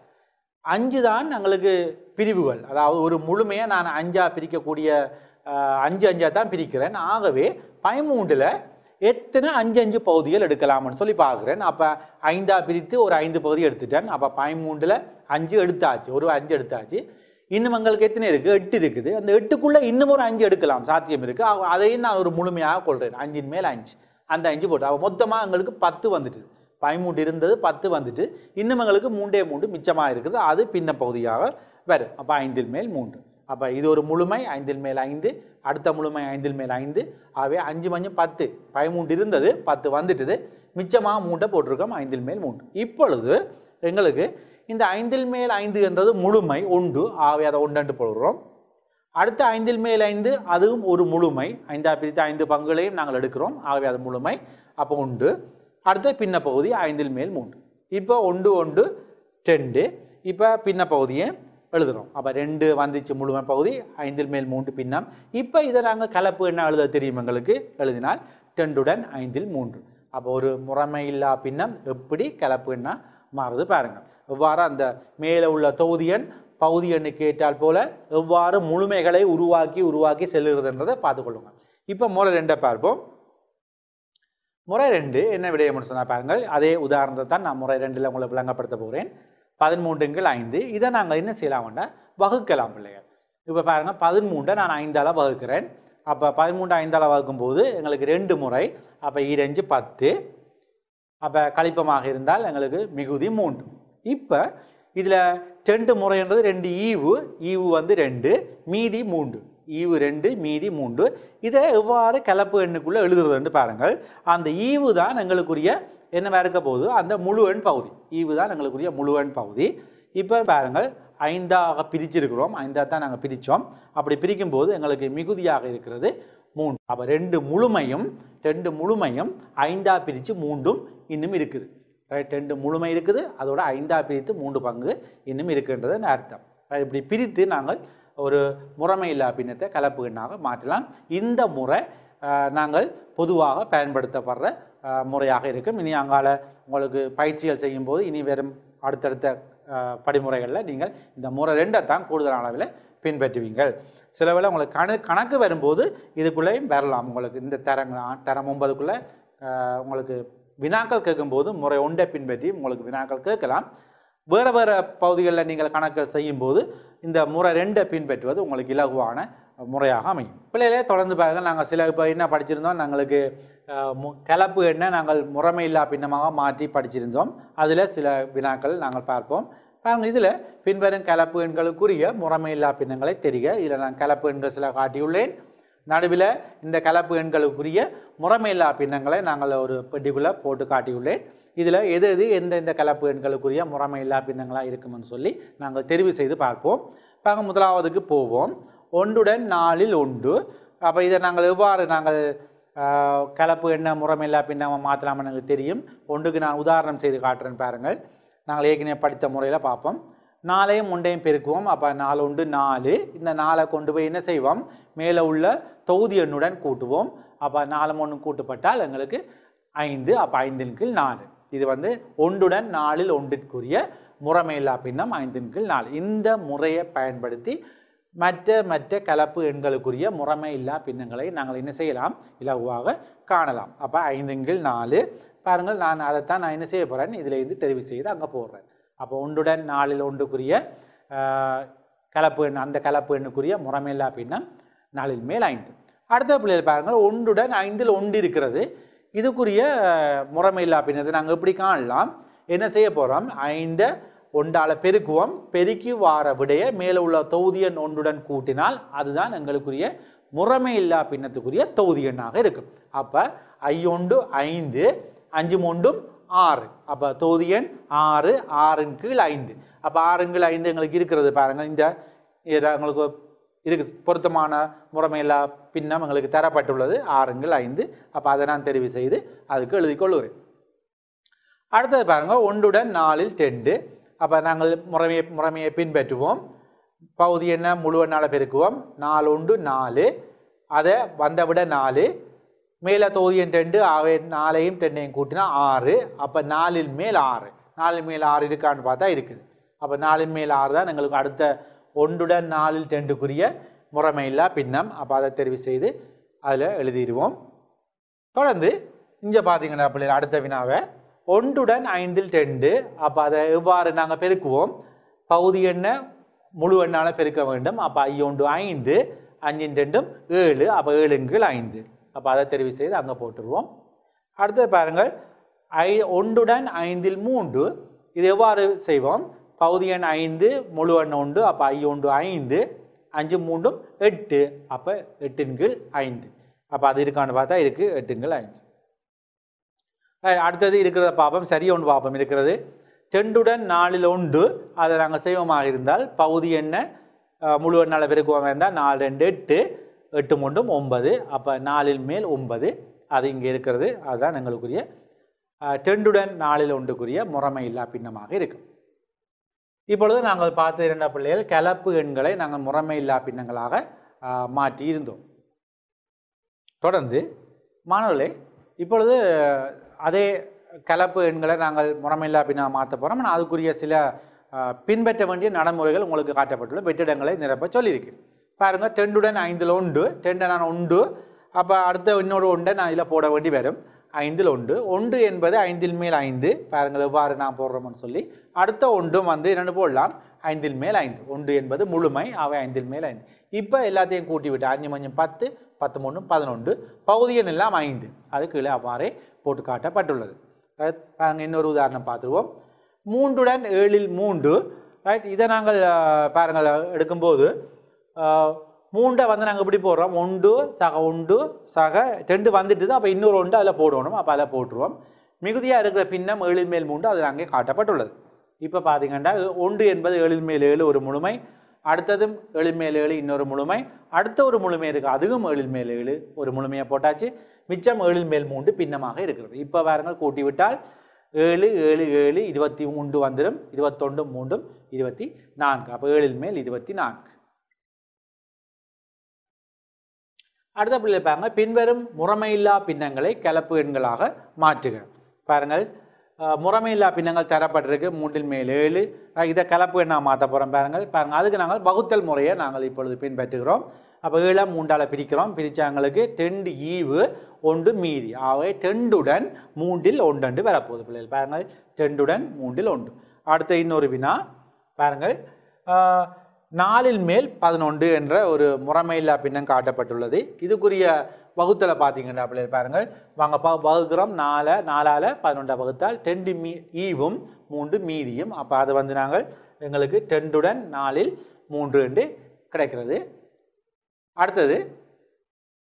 5 தான் எங்களுக்கு பிரிவுகள். அதாவது ஒரு முழுமையை நான் 5ஆக பிரிக்கக்கூடிய 5 5ஆக தான் பிரிக்கிறேன். ஆகவே 13ல் எத்தனை 5 5 பகுதிகள் எடுக்கலாம்னு சொல்லி பார்க்குறேன். அப்போ 5ஆக பிரித்து ஒரு 5 பகுதி எடுத்துட்டேன். அப்போ 13ல் 5 எடுத்தாச்சு, ஒரு 5 எடுத்தாச்சு. இன்னும் எங்களுக்கு எத்தனை இருக்குது, 8 இருக்குது. அந்த 8க்குள்ளே இன்னும் ஒரு 5 எடுக்கலாம், சாத்தியம் இருக்குது. அதையும் நான் ஒரு முழுமையாக கொள்கிறேன். 5 மேல் 5, அந்த 5 போட்டு அப்போ மொத்தமாக எங்களுக்கு 10 வந்துட்டு. 13 இருந்தது 10 வந்துட்டு. இன்னும் எங்களுக்கு 3 3 மிச்சமாக இருக்குது. அது பின்ன பகுதியாக வரும். அப்போ 5 மேல் 3. அப்போ இது ஒரு முழுமை 5 மேல் 5, அடுத்த முழுமை 5 மேல் 5. ஆகவே 5 மஞ்சள் 10, 13 இருந்தது 10 வந்துட்டுது. மிச்சமாக 3 போட்டிருக்கோம் 5 மேல் 3. இப்பொழுது எங்களுக்கு இந்த 5 மேல் 5 என்றது முழுமை 1. ஆகவே அதை 1 போடுறோம். அடுத்த 5 மேல் 5 அதுவும் ஒரு முழுமை. 5ஆக பிரித்து 5 பங்குகளையும் நாங்கள் எடுக்கிறோம். ஆகவே அது முழுமை. அப்போ 1. அடுத்த பின்ன பகுதி 5 மேல் 3. இப்போ 1 1 2. இப்போ பின்ன பகுதியை எழுதுகிறோம். அப்போ 2 வந்துச்சு முழுமை பகுதி, 5 மேல் 3 பின்னம். இப்போ இதை நாங்கள் கலப்பு என்ன எழுத தெரியும் எங்களுக்கு. எழுதினால் 2 5 3. அப்போ ஒரு முறைமை இல்லா பின்னம் எப்படி கலப்பு என்ன மாறுது பாருங்கள். எவ்வாறு அந்த மேலே உள்ள தொகுதி எண் பகுதி எண்ணுக்கு ஏற்றால் போல எவ்வாறு முழுமைகளை உருவாக்கி செல்லுகிறதுன்றதை பார்த்துக்கொள்ளுங்க. இப்போ முறை 2 பார்ப்போம். முறை 2 என்ன விடயம்னு சொன்னால் பாருங்கள், அதே உதாரணத்தை தான் நான் முறை 2ல் உங்களை விளங்கப்படுத்த போகிறேன். 13 5. இதை நாங்கள் என்ன செய்யலாம்னா வகுக்கலாம் பிள்ளைகள். இப்போ பாருங்கள் 13 நான் 5ஆல் வகுக்கிறேன். அப்போ 13 5ஆல் வகுக்கும்போது எங்களுக்கு 2 முறை. அப்போ 2 10. அப்போ கழிப்பமாக இருந்தால் எங்களுக்கு மிகுதி 3. இப்போ இதில் 2 முறைன்றது 2 ஈவு வந்து 2 மீதி 3. ஈவு 2 மீதி 3. இதை எவ்வாறு கலப்பு எண்ணுக்குள்ளே எழுதுறதுன்னு பாருங்கள். அந்த ஈவு தான் எங்களுக்குரிய என்னவா இருக்க போகுது, அந்த முழு எண் பகுதி. ஈவு தான் எங்களுக்குரிய முழு எண் பகுதி. இப்போ பாருங்கள் 5ஆக பிரிச்சிருக்கிறோம். 5ஆக தான் நாங்கள் பிரித்தோம். அப்படி பிரிக்கும்போது எங்களுக்கு மிகுதியாக இருக்கிறது 3. அப்போ 2 முழுமையும் 5ஆக பிரித்து 3ம் இன்னும் இருக்குது. ரைட். 2 முழுமை இருக்குது, அதோட 5ஆக பிரித்து 3 பங்கு இன்னும் இருக்குன்றது அர்த்தம். இப்படி பிரித்து நாங்கள் ஒரு முறைமை இல்லா பின்னத்தை கலப்பு எண்ணாக மாற்றலாம். இந்த முறை நாங்கள் பொதுவாக பயன்படுத்தப்படுற முறையாக இருக்கும். இனி அங்கால உங்களுக்கு பயிற்சிகள் செய்யும்போது இனி வெறும் அடுத்தடுத்த படிமுறைகளில் நீங்கள் இந்த முறை 2 தான் கூடுதலான அளவில் பின்பற்றுவீங்கள். சில வேளை உங்களுக்கு கணக்கு வரும்போது இதுக்குள்ளேயும் வரலாம். உங்களுக்கு இந்த தரம் 9க்குள்ளே உங்களுக்கு வினாக்கள் கேட்கும்போது முறை 1 பின்பற்றி உங்களுக்கு வினாக்கள் கேட்கலாம். வேறு பகுதிகளில் நீங்கள் கணக்குகள் செய்யும்போது இந்த முறை 2 பின்பற்றுவது உங்களுக்கு இலகுவான முறையாக அமையும். பிள்ளைகளே தொடர்ந்து பாருங்கள். நாங்கள் சில இப்போ என்ன படிச்சிருந்தோம், நாங்களுக்கு கலப்பு எண்ணை நாங்கள் முறைமை இல்லா பின்னமாக மாற்றி படிச்சிருந்தோம். அதில் சில வினாக்கள் நாங்கள் பார்ப்போம். பாருங்கள், இதில் பின்வரும் கலப்பு எண்களுக்குரிய முறைமை இல்லா பின்னங்களை தெரிக. இதில் நான் கலப்பு எண்கள் சில காட்டியுள்ளேன். நடுவில் இந்த கலப்பு எண்களுக்குரிய முறைமையில்லா பின்னங்களை நாங்கள் ஒரு பெட்டிக்குள்ளே போட்டு காட்டியுள்ளேன். இதில் எது எது எந்தெந்த கலப்பு எண்களுக்குரிய முறைமையில்லா பின்னங்களாக இருக்குமென்னு சொல்லி நாங்கள் தெரிவு செய்து பார்ப்போம். பாருங்க, முதலாவதுக்கு போவோம். ஒன்றுடன் 4 1. அப்போ இதை நாங்கள் எவ்வாறு நாங்கள் கலப்பு எண்ண முறைமையில்லா பின்னமாக மாற்றலாம்னு எனக்கு தெரியும். ஒன்றுக்கு நான் உதாரணம் செய்து காட்டுறேன் பாருங்கள். நாங்கள் ஏற்கனவே படித்த முறையில் பார்ப்போம். 4ஐயும் 1ஐயும் பெருக்குவோம். அப்போ 4 1 4. இந்த 4 கொண்டு போய் என்ன செய்வோம், மேலே உள்ள தொகுதி எண்ணுடன் கூட்டுவோம். அப்போ 4 1 கூட்டுப்பட்டால் எங்களுக்கு 5. அப்போ 5/4. இது வந்து ஒன்றுடன் 4 1க்குரிய முறைமையில்லா பின்னம் 5/4. இந்த முறையை பயன்படுத்தி மற்ற கலப்பு எண்களுக்குரிய முறைமையில்லா பின்னங்களை நாங்கள் என்ன செய்யலாம், இலகுவாக காணலாம். அப்போ 5/4 பாருங்கள். நான் அதைத்தான் நான் என்ன செய்ய போகிறேன், இதில் இருந்து தெரிவு செய்து அங்கே போடுறேன். அப்போ ஒன்றுடன் 4 1க்குரிய கலப்பு எண், அந்த கலப்பு எண்ணுக்குரிய முறைமையில்லா பின்னம் 4/5. அடுத்த பிள்ளைகள் பாருங்கள், ஒன்றுடன் 5 1 இருக்கிறது. இதுக்குரிய முறைமையில்லா பின்னத்தை நாங்கள் எப்படி காணலாம், என்ன செய்ய போகிறோம், 5 1ஆல் பெருக்குவோம். பெருக்கி வார விடைய மேலே உள்ள தொகுதி எண் ஒன்றுடன் கூட்டினால் அதுதான் எங்களுக்குரிய முறைமையில்லா பின்னத்துக்குரிய தொகுதி எண்ணாக இருக்கும். அப்போ 1 5 5 3 6. அப்போ தொகுதி எண் 6 6/5. அப்போ 6/5 எங்களுக்கு இருக்கிறது பாருங்கள். இந்த எங்களுக்கு இதுக்கு பொருத்தமான முறைமையில்லா பின்னம் எங்களுக்கு தரப்பட்டுள்ளது 6/5. அப்போ அதை நான் தெரிவு செய்து அதுக்கு எழுதி கொள்ளுகிறேன். அடுத்தது பாருங்கள், ஒன்றுடன் 4 2. அப்போ நாங்கள் முறைமையை பின்பற்றுவோம். பகுதி எண்ணை முழு எண்ணால் பெருக்குவோம். 4 1 4. அதை வந்த விட 4. மேலே தொகுதி எண் 2. ஆகவே 4ஐயும் 2ஐயும் கூட்டினா 6. அப்போ 4/6. 4/6 இருக்கான்னு பார்த்தா இருக்குது. அப்போ 4/6 தான் எங்களுக்கு அடுத்த ஒன்றுடன் 4 2க்குரிய முறைமையில்லா பின்னம். அப்போ அதை தெரிவு செய்து அதில் எழுதிடுவோம். தொடர்ந்து இங்கே பார்த்தீங்கன்னா பிள்ளைகள் அடுத்த வினாவை ஒன்றுடன் 5 2. அப்போ அதை எவ்வாறு நாங்கள் பெருக்குவோம், பகுதி எண்ணை முழு எண்ணால் பெருக்க வேண்டும். அப்போ 1 5 5 2 7. அப்போ 7/5. அப்போ அதை தெரிவு செய்து அங்கே போட்டுருவோம். அடுத்தது பாருங்கள், ஒன்றுடன் 5 3. இது எவ்வாறு செய்வோம், பகுதி எண் 5 முழு எண் 1. அப்போ 1 5 5 3 8. அப்போ 8/5. அப்போ அது இருக்கான்னு பார்த்தா இருக்குது 8/5. அடுத்தது இருக்கிறத பார்ப்போம். சரி ஒன்று பார்ப்போம். இருக்கிறது 2 4 1. அதை நாங்கள் செய்வோமாக இருந்தால் பகுதி எண்ணை முழு எண்ணால் பெருக்குவோமாக இருந்தால் 4 2 8 8 3 9. அப்போ 4/9. அது இங்கே இருக்கிறது. அதுதான் எங்களுக்குரிய 2 4 1க்குரிய முறைமையில்லா பின்னமாக இருக்கும். இப்பொழுது நாங்கள் பார்த்த 2 பிள்ளைகள் கலப்பு எண்களை நாங்கள் முறைமையில்லா பின்னங்களாக மாற்றியிருந்தோம். தொடர்ந்து மாணவர்களே, இப்பொழுது அதே கலப்பு எண்களை நாங்கள் முறைமையில்லா பின்னாக மாற்ற போகிறோம். ஆனால் அதுக்குரிய சில பின்பற்ற வேண்டிய நடைமுறைகள் உங்களுக்கு காட்டப்பட்டுள்ள வெற்றிடங்களை நிரப்ப சொல்லியிருக்கு. பாருங்கள், 2 5 1. 2 நான் 1. அப்போ அடுத்த இன்னொரு 1 நான் இதில் போட வேண்டி வரும். 5 1. 1 என்பது 5/5. பாருங்கள் எவ்வாறு நான் போடுறோம்னு சொல்லி. அடுத்த 1 வந்து 2 போடலாம். 5/5. 1 என்பது முழுமை. அவை 5/5. இப்போ எல்லாத்தையும் கூட்டி விட்டு 5 5 10 10 3 11. பகுதி எண் எல்லாம் 5. அது கீழே அவ்வாறே போட்டு காட்டப்பட்டுள்ளது. பாருங்கள், இன்னொரு உதாரணம் பார்த்துருவோம். 3 7 3. ரைட், இதை நாங்கள் பாருங்கள் எடுக்கும்போது 3 வந்து நாங்கள் எப்படி போடுறோம், 1 சக 1 சக 2 வந்துட்டு அப்போ இன்னொரு 1 அதில் போடணும். அப்போ அதில் போட்டுருவோம். மிகுதியாக இருக்கிற பின்னம் 7/3. அது அங்கே காட்டப்பட்டுள்ளது. இப்போ பார்த்தீங்கன்னா 1 என்பது 7/7 ஒரு முழுமை. அடுத்ததும் 7/7 இன்னொரு முழுமை. அடுத்த ஒரு முழுமை இருக்குது, அதுவும் 7/7 ஒரு முழுமையை போட்டாச்சு. மிச்சம் 7/3 பின்னமாக இருக்கிறது. இப்போ பாருங்கள், கூட்டி விட்டால் 7 7 7 23 வந்துடும். 21 3 24. அப்போ 7/24. அடுத்த பிள்ளை பாருங்க, பின்வரும் முறைமையில்லா பின்னங்களை கலப்பு எண்களாக மாற்றுக. பாருங்கள், முறைமையில்லா பின்னங்கள் தரப்பட்டிருக்கு 3/7. இதை கலப்பு எண்ணாக மாற்ற போகிறோம். பாருங்கள், அதுக்கு நாங்கள் வகுத்தல் முறையை நாங்கள் இப்பொழுது பின்பற்றுகிறோம். அப்போ 7 3ஆல் பிரிக்கிறோம். பிரித்தா எங்களுக்கு 2 ஈவு 1 மீதி. ஆகவே 2 3 1 வரப்போகுது பிள்ளைகள். பாருங்கள், 2 3 1. அடுத்த இன்னொரு வினா பாருங்கள், 4/11 என்ற ஒரு முறைமையில்லா பின்னம் காட்டப்பட்டுள்ளது. இதுக்குரிய வகுத்தலை பார்த்தீங்கன்னா பிள்ளைகள் பாருங்கள், வாங்க வகுக்கிறோம். 4ஆல் 11 வகுத்தால் 2 ஈவும் 3 மீதியும். அப்போ அது வந்து நாங்கள் எங்களுக்கு 2 4 3 கிடைக்கிறது. அடுத்தது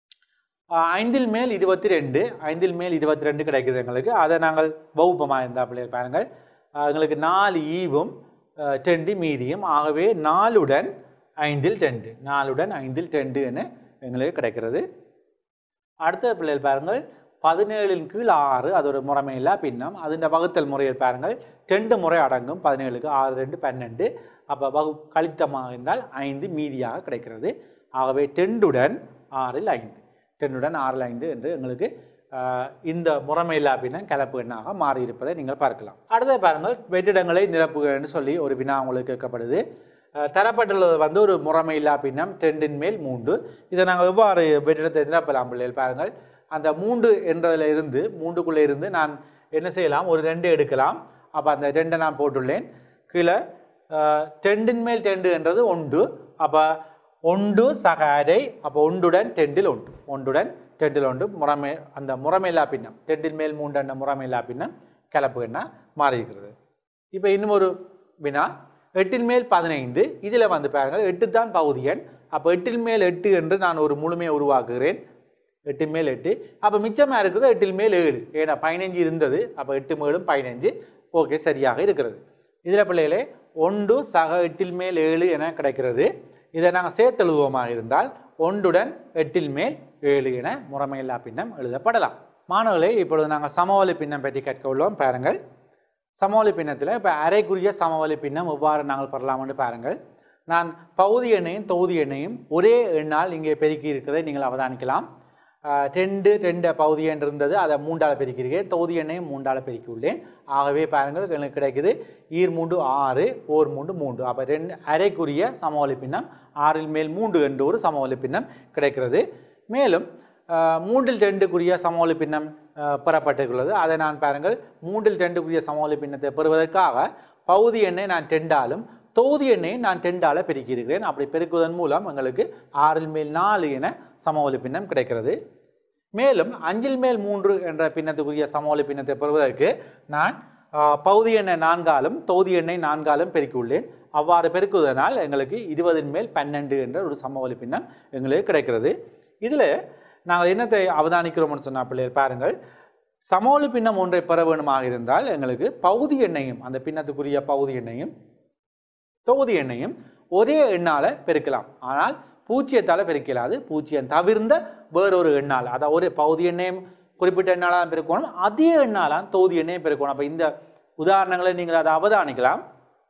5 மேல் 22 5 மேல் 22 கிடைக்குது எங்களுக்கு. அதை நாங்கள் வகுப்பமாக இருந்தால் பிள்ளைகள் பாருங்கள், எங்களுக்கு 4 ஈவும் 2 மீதியும். ஆகவே 4 5 4 5 2 என எங்களுக்கு கிடைக்கிறது. அடுத்த பிள்ளைகள் பாருங்கள், 17 கீழ் 6 அது ஒரு முறைமையில்லா பின்னம். அது வகுத்தல் முறையில் பாருங்கள் 2 முறை அடங்கும். 17க்கு 6 2 12. அப்போ கழித்தமாக இருந்தால் 5 மீதியாக கிடைக்கிறது. ஆகவே 10 6 5 10 6 5 என்று எங்களுக்கு இந்த முறைமையில்லா பின்னம் கலப்பு எண்ணாக மாறியிருப்பதை நீங்கள் பார்க்கலாம். அடுத்த பாருங்கள், வெற்றிடங்களை நிரப்புக என்று சொல்லி ஒரு வினா உங்களுக்கு கேட்கப்படுது. தரப்பட்டுள்ளது ஒரு முறைமையில்லா பின்னம் 2 மேல் 3. இதை நாங்கள் எவ்வாறு வெற்றிடத்தை நிரப்பலாம் பிள்ளைகள் பாருங்கள், அந்த 3 என்றதில் இருந்து 3க்குள்ளே இருந்து நான் என்ன செய்யலாம், ஒரு 2 எடுக்கலாம். அப்போ அந்த 2 நான் போட்டுள்ளேன். கீழே 2 மேல் 2 என்றது 1. அப்போ 1 சக அரை. அப்போ 1 2 1 2 1 முறைமை அந்த முறைமையில்லா பின்னம் 2 மேல் 3 என்ற முறைமையில்லா பின்னம் கலப்பு எண்ணா மாறியிருக்கிறது. இப்போ இன்னும் ஒரு வினா, 8 மேல் 15. இதில் பாருங்கள் 8 தான் பகுதி எண். அப்போ 8 மேல் 8 என்று நான் ஒரு முழுமையை உருவாக்குகிறேன். 8 மேல் 8. அப்போ மிச்சமாக இருக்குது 8 மேல் 7. ஏன்னா 15 இருந்தது. அப்போ 8 மேலும் 15. ஓகே, சரியாக இருக்கிறது. இதில் பிள்ளைகளே 1 சக 8 மேல் 7 என கிடைக்கிறது. இதை நாங்கள் சேர்த்து எழுதுவோமாக இருந்தால் 1 8 மேல் 7 என முறைமையில்லா பின்னம் எழுதப்படலாம். மாணவர்களே, இப்பொழுது நாங்கள் சமவெளி பின்னம் பற்றி கற்க உள்ளோம். பாருங்கள், சமவெளி பின்னத்தில் இப்போ அரைக்குரிய சமவெளி பின்னம் எவ்வாறு நாங்கள் பெறலாம் என்று பாருங்கள். நான் பகுதி எண்ணையும் தொகுதி எண்ணையும் ஒரே எண்ணால் இங்கே பெருக்கி இருக்கிறதை நீங்கள் அவதானிக்கலாம். 2 பகுதி எண் இருந்தது, அதை 3ஆல் பெருக்கிறேன். தொகுதி எண்ணையும் 3ஆல் பெருக்கி உள்ளேன். ஆகவே பாருங்கள், எனக்கு கிடைக்குது 2 3 6 1 3 3. அப்போ 2 அரைக்குரிய சமவெளி பின்னம் 6 மேல் 3 என்ற ஒரு சமவெளி பின்னம் கிடைக்கிறது. மேலும் 3 2க்குரிய சமவெளி பின்னம் பெறப்பட்டுள்ளது. அதை நான் பாருங்கள் 3 2க்குரிய சமவெளி பின்னத்தை பெறுவதற்காக பகுதி எண்ணை நான் 2ஆலும் தொகுதி எண்ணை நான் 2ஆல் பெருக்கி இருக்கிறேன். அப்படி பெருக்குவதன் மூலம் எங்களுக்கு 6 மேல் 4 என சமவெளி பின்னம் கிடைக்கிறது. மேலும் 5 மேல் 3 என்ற பின்னத்துக்குரிய சமவெளி பின்னத்தை பெறுவதற்கு நான் பகுதி எண்ணை 4ஆலும் தொகுதி எண்ணை 4ஆலும் பெருக்கியுள்ளேன். அவ்வாறு பெருக்குவதனால் எங்களுக்கு 20 மேல் 12 என்ற ஒரு சமவெளி பின்னம் எங்களுக்கு கிடைக்கிறது. இதில் நாங்கள் என்னத்தை அவதானிக்கிறோம்னு சொன்னால் பிள்ளைகள் பாருங்கள், சமவெளி பின்னம் ஒன்றை பெற வேணுமாக இருந்தால் எங்களுக்கு பகுதி எண்ணையும் அந்த பின்னத்துக்குரிய பகுதி எண்ணையும் தொகுதி எண்ணையும் ஒரே எண்ணால் பெருக்கலாம். ஆனால் பூஜ்ஜியத்தால் பெருக்கலாது. பூஜ்ஜியம் தவிர்ந்த வேறொரு எண்ணால், அதாவது ஒரு பகுதி எண்ணையும் குறிப்பிட்ட எண்ணால் பெருக்கணும், அதே எண்ணால் தொகுதி எண்ணையும் பெருக்கணும். அப்போ இந்த உதாரணங்களை நீங்கள் அதை அவதானிக்கலாம்.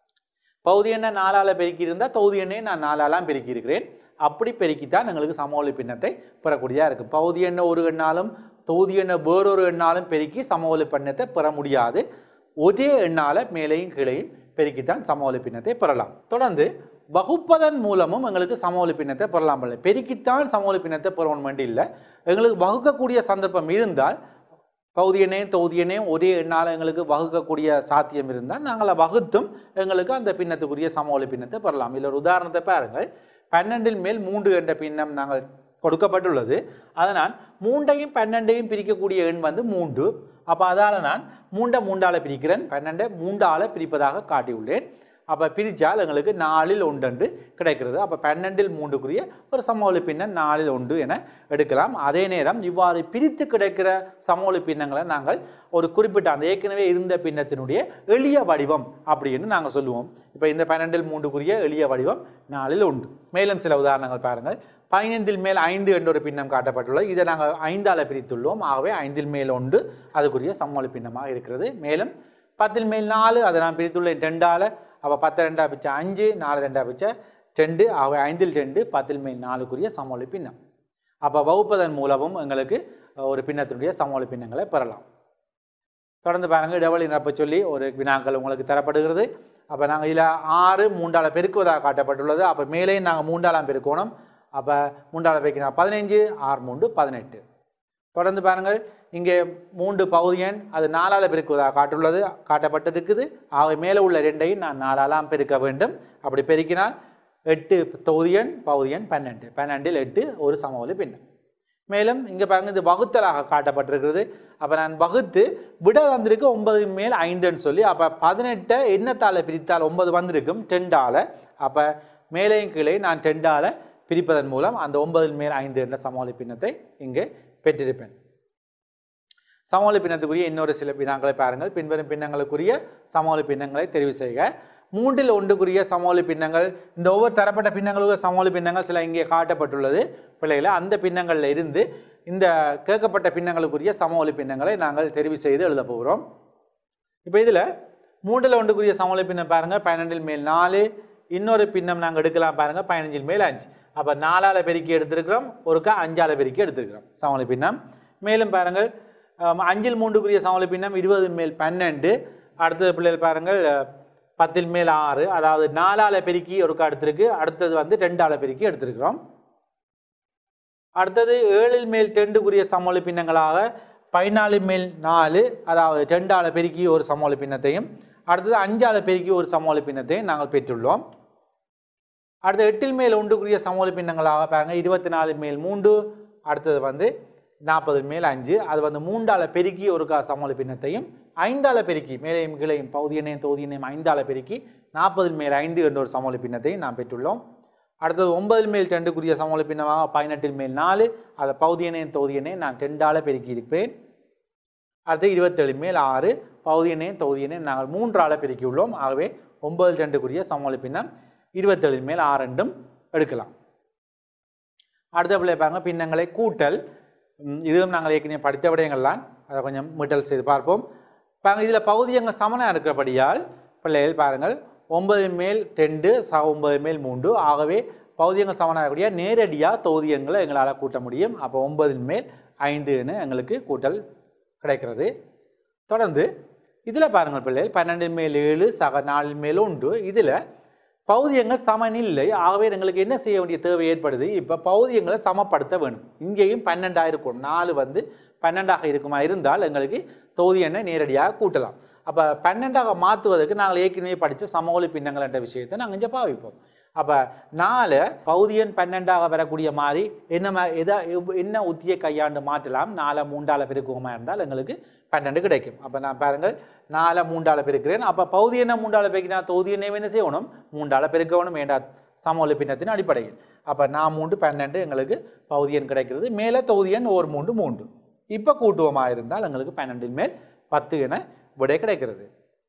பகுதி எண்ணை 4ஆல் பெருக்கி இருந்தால் தொகுதி எண்ணையை நான் 4ஆலாம் பெருக்கி இருக்கிறேன். அப்படி பெருக்கித்தான் எங்களுக்கு சமவெளி பின்னத்தை பெறக்கூடியதாக இருக்கும். பகுதி எண்ணை ஒரு எண்ணாலும் தொகுதி எண்ணை வேறொரு எண்ணாலும் பெருக்கி சமவெளி பின்னத்தை பெற முடியாது. ஒரே எண்ணால் மேலையும் கீழையும் பெருக்கித்தான் சமவெளி பின்னத்தை பெறலாம். தொடர்ந்து வகுப்பதன் மூலமும் எங்களுக்கு சமவெளி பின்னத்தை பெறலாம். பெருக்கித்தான் சமவெளி பின்னத்தை பெறணும் வேண்டி இல்லை. எங்களுக்கு வகுக்கக்கூடிய சந்தர்ப்பம் இருந்தால் பகுதி எண்ணையும் தொகுதி எண்ணையும் ஒரே எண்ணால் எங்களுக்கு வகுக்கக்கூடிய சாத்தியம் இருந்தால் நாங்கள் வகுத்தும் எங்களுக்கு அந்த பின்னத்துக்குரிய சமவெளி பின்னத்தை பெறலாம். இதில் ஒரு உதாரணத்தை பாருங்கள். 12 மேல் 3 என்ற பின்னம் நாங்கள் கொடுக்கப்பட்டுள்ளது. அதனால் 3ஐயும் 12ஐயும் பிரிக்கக்கூடிய எண் 3. அப்போ அதால் நான் 3 3ஆல் பிரிக்கிறேன். 12 3ஆல் பிரிப்பதாக காட்டியுள்ளேன். அப்போ பிரித்தால் எங்களுக்கு 4 1 கிடைக்கிறது. அப்போ 12 3க்குரிய ஒரு சமவெளி பின்னம் 4 1 என எடுக்கலாம். அதே நேரம் இவ்வாறு பிரித்து கிடைக்கிற சமவெளி பின்னங்களை நாங்கள் ஒரு குறிப்பிட்ட அந்த ஏற்கனவே இருந்த பின்னத்தினுடைய எளிய வடிவம் அப்படின்னு நாங்கள் சொல்லுவோம். இப்போ இந்த 12 3க்குரிய எளிய வடிவம் 4 1. மேலும் சில உதாரணங்கள் பாருங்கள். 15 மேல் 5 என்ற ஒரு பின்னம் காட்டப்பட்டுள்ளது. இதை நாங்கள் 5ஆல் பிரித்துள்ளோம். ஆகவே 5 மேல் 1 அதுக்குரிய சமவெளி பின்னமாக இருக்கிறது. மேலும் 10 மேல் 4 அதை நான் பிரித்துள்ளேன் 2ஆல். அப்போ 10 2 பிச்ச 5 4 2 பிச்ச 2. ஆகவே 5 2 10 மேல் 4க்குரிய சமவெளி பின்னம். அப்போ வகுப்பதன் மூலமும் எங்களுக்கு ஒரு பின்னத்தினுடைய சமவெளி பின்னங்களை பெறலாம். தொடர்ந்து பாருங்கள், இடைவெளி நிரப்ப சொல்லி ஒரு வினாக்கள் உங்களுக்கு தரப்படுகிறது. அப்போ நாங்கள் இதில் 6 3ஆல் பெருக்குவதாக காட்டப்பட்டுள்ளது. அப்போ மேலேயும் நாங்கள் 3ஆல் பெருக்கணும். அப்போ 3ஆல் பெருக்கினா 15 6 3 18. தொடர்ந்து பாருங்கள், இங்கே 3 பகுதி எண் அது 4ஆல் பெருக்குவதாக காட்டப்பட்டிருக்குது. ஆக மேலே உள்ள 2ஐயும் நான் 4ஆலாம் பெருக்க வேண்டும். அப்படி பெருக்கினால் 8 தொகுதி எண் பகுதி எண் 12 12 8 ஒரு சமவெளி பின்னம். மேலும் இங்கே பாருங்கள், இது வகுத்தலாக காட்டப்பட்டிருக்கிறது. அப்போ நான் வகுத்து விட வந்திருக்கு 9 மேல் 5ன்னு சொல்லி. அப்போ 18 என்னத்தால் பிரித்தால் 9 வந்திருக்கும் 10ஆல். அப்போ மேலையும் கீழே நான் 10ஆல் பிரிப்பதன் மூலம் அந்த 9 மேல் 5 என்ற சமவெளி பின்னத்தை இங்கே பெற்றிருப்பேன். சமவெளி பின்னத்துக்குரிய இன்னொரு சில பின்னங்களை பாருங்கள். பின்வரும் பின்னங்களுக்குரிய சமவெளி பின்னங்களை தெரிவு செய்க. 3/1 சமவெளி பின்னங்கள், இந்த ஒவ்வொரு தரப்பட்ட பின்னங்களுக்கு சமவெளி பின்னங்கள் சில இங்கே காட்டப்பட்டுள்ளது பிள்ளைகளை. அந்த பின்னங்களில் இருந்து இந்த கேட்கப்பட்ட பின்னங்களுக்குரிய சமவெளி பின்னங்களை நாங்கள் தெரிவு செய்து எழுத போகிறோம். இப்போ இதில் 3/1 சமவெளி பின்னம் பாருங்கள், 12 மேல் 4. இன்னொரு பின்னம் நாங்கள் எடுக்கலாம் பாருங்கள், 15 மேல் 5. அப்போ 4ஆல் பெருக்கி எடுத்திருக்கிறோம், ஒருக்கா 5ஆல் பெருக்கி எடுத்திருக்கிறோம் சமவெளி பின்னம். மேலும் பாருங்கள் 5/3 சமவெளி பின்னம் 20 மேல் 12. அடுத்தது பிள்ளைகள் பாருங்கள் 10 மேல் 6, அதாவது 4ஆல் பெருக்கி ஒருக்கா எடுத்திருக்கு. அடுத்தது வந்து 2ஆல் பெருக்கி எடுத்திருக்கிறோம். அடுத்தது 7 மேல் 2 சமவெளி பின்னங்களாக 14 மேல் 4, அதாவது 2ஆல் பெருக்கி ஒரு சமவெளி பின்னத்தையும், அடுத்தது 5ஆல் பெருக்கி ஒரு சமவெளி பின்னத்தையும் நாங்கள் பெற்றுள்ளோம். அடுத்து 8 மேல் 1 சமவெளி பின்னங்களாக பாருங்கள் 24 மேல் 3, அடுத்தது வந்து 40 மேல் 5, அது வந்து 3ஆல் பெருக்கி ஒரு சமவெளி பின்னத்தையும், 5ஆல் பெருக்கி மேலையும் கீழையும் பகுதியனையும் தொகுதியனையும் 5ஆல் பெருக்கி 40 மேல் 5 என்ற ஒரு சமவெளி பின்னத்தையும் நாம் பெற்றுள்ளோம். அடுத்தது 9 மேல் 2 சமவெளி பின்னமாக 18 மேல் 4, அதை பகுதியனையும் தொகுதியனையும் நான் 2ஆல் பெருக்கி இருப்பேன். அடுத்து 27 மேல் 6, பகுதியனையும் தொகுதியனையும் நாங்கள் 3ஆல் பெருக்கி உள்ளோம். ஆகவே 9/2 சமவெளி பின்னம் 27 மேல் 6 என்றும் எடுக்கலாம். அடுத்த பிள்ளை பாருங்க பின்னங்களை கூட்டல். இதுவும் நாங்கள் ஏற்கனவே படித்த விடயங்கள்லாம், அதை கொஞ்சம் மீட்டல் செய்து பார்ப்போம். பாருங்கள் இதில் பகுதியங்கள் சமனாக இருக்கிறபடியால் பிள்ளைகள் பாருங்கள் 9 மேல் 2 9 மேல் 3. ஆகவே பகுதியங்கள் சமனாக இருக்கக்கூடிய நேரடியாக தொகுதியங்களை எங்களால் கூட்ட முடியும். அப்போ 9 மேல் 5ன்னு எங்களுக்கு கூட்டல் கிடைக்கிறது. தொடர்ந்து இதில் பாருங்கள் பிள்ளைகள் 12 மேல் 7 4 மேல் 1. இதில் பகுதியங்கள் சமன் இல்லை. ஆகவே எங்களுக்கு என்ன செய்ய வேண்டிய தேவை ஏற்படுது, இப்போ பகுதியங்களை சமப்படுத்த வேணும். இங்கேயும் 12ஆக இருக்கும், 4 வந்து 12ஆக இருக்குமா இருந்தால் எங்களுக்கு தொகுதி எண்ணை நேரடியாக கூட்டலாம். அப்போ 12ஆக மாற்றுவதற்கு நாங்கள் ஏற்கனவே படித்த சமவெளி பின்னங்கள் என்ற விஷயத்தை நாங்கள் இங்கே பாவிப்போம். அப்போ 4 பகுதியன் 12ஆக வரக்கூடிய மாதிரி என்ன உத்தியை கையாண்டு மாற்றலாம். 4 3ஆல் பெருக்குவமா இருந்தால் எங்களுக்கு 12 கிடைக்கும். அப்போ நான் பாருங்கள் 4 3ஆல் பெருக்கிறேன். அப்போ பகுதி என்ன 3ஆல் பெருக்கினா தொகுதி என்ன என்ன செய்யணும், 3ஆல் பெருக்கணும் வேண்டா சமவெளி பின்னத்தின் அடிப்படையில். அப்போ 4 3 12 எங்களுக்கு பகுதியன் கிடைக்கிறது. மேலே தொகுதியன் 1 3 3. இப்போ கூட்டுவமாக இருந்தால் எங்களுக்கு 12 மேல் 10 என விடை கிடைக்கிறது.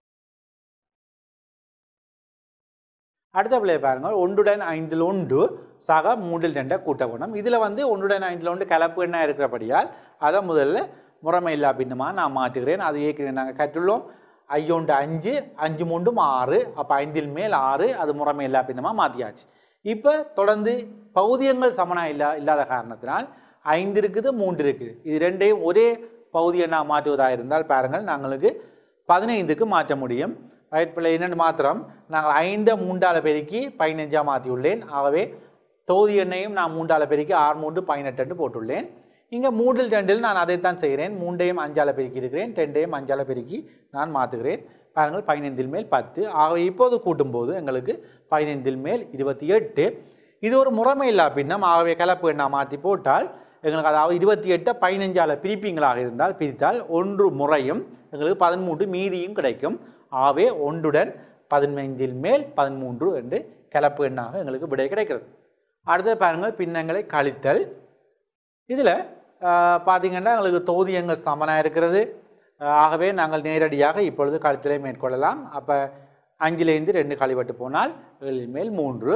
அடுத்த பிள்ளை பாருங்கள் 1/5 சக 3/2 கூட்ட வேணும். இதில் வந்து 1/5 கலப்பு எண்ணா இருக்கிறபடியால் அதை முதல்ல முறைமை இல்லா பின்னமாக நான் மாற்றுகிறேன். அது ஏற்கனவே நாங்கள் கற்றுள்ளோம். 5 5 5 3 6. அப்போ 5 மேல் 6 அது முறைமை இல்லா பின்னமாக மாற்றியாச்சு. இப்போ தொடர்ந்து பகுதியங்கள் சமனாக இல்லாத காரணத்தினால் 5 இருக்குது 3 இருக்குது. இது ரெண்டையும் ஒரே பகுதி எண்ணாக மாற்றுவதாக இருந்தால் பாருங்கள் நாங்களுக்கு 15க்கு மாற்ற முடியும். ரைட் பிள்ளை என்னென்னு மாத்திரம் நாங்கள் 5 3ஆல் பெருக்கி 15ஆக மாற்றியுள்ளேன். ஆகவே தொகுதி எண்ணையும் நான் 3ஆல் பெருக்கி 6 3 18 போட்டுள்ளேன். இங்கே 3/2 நான் அதைத்தான் செய்கிறேன். 3ஐயும் 5ஆல் பெருக்கி இருக்கிறேன், 2ஐயும் 5ஆல் பெருக்கி நான் மாற்றுகிறேன். பாருங்கள் 15 மேல் 10. ஆகவே இப்போது கூட்டும்போது எங்களுக்கு 15 மேல் 28. இது ஒரு முறைமை இல்லா பின்னம். ஆகவே கலப்பு எண்ணா மாற்றி போட்டால் எங்களுக்கு அதாவது 28 15ஆல் பிரிப்பீங்களாக இருந்தால் பிரித்தால் 1 முறையும் எங்களுக்கு 13 மீதியும் கிடைக்கும். ஆகவே 1/15 மேல் 13 என்று கலப்பு எண்ணாக எங்களுக்கு விடை கிடைக்கிறது. அடுத்து பாருங்கள் பின்னங்களை கழித்தல். இதில் பார்த்தீங்கன்னா எங்களுக்கு தொகுதியங்கள் சமனாக இருக்கிறது. ஆகவே நாங்கள் நேரடியாக இப்பொழுது கழித்தலை மேற்கொள்ளலாம். அப்போ 5லேருந்து 2 கழிவட்டு போனால் 7 மேல் 3.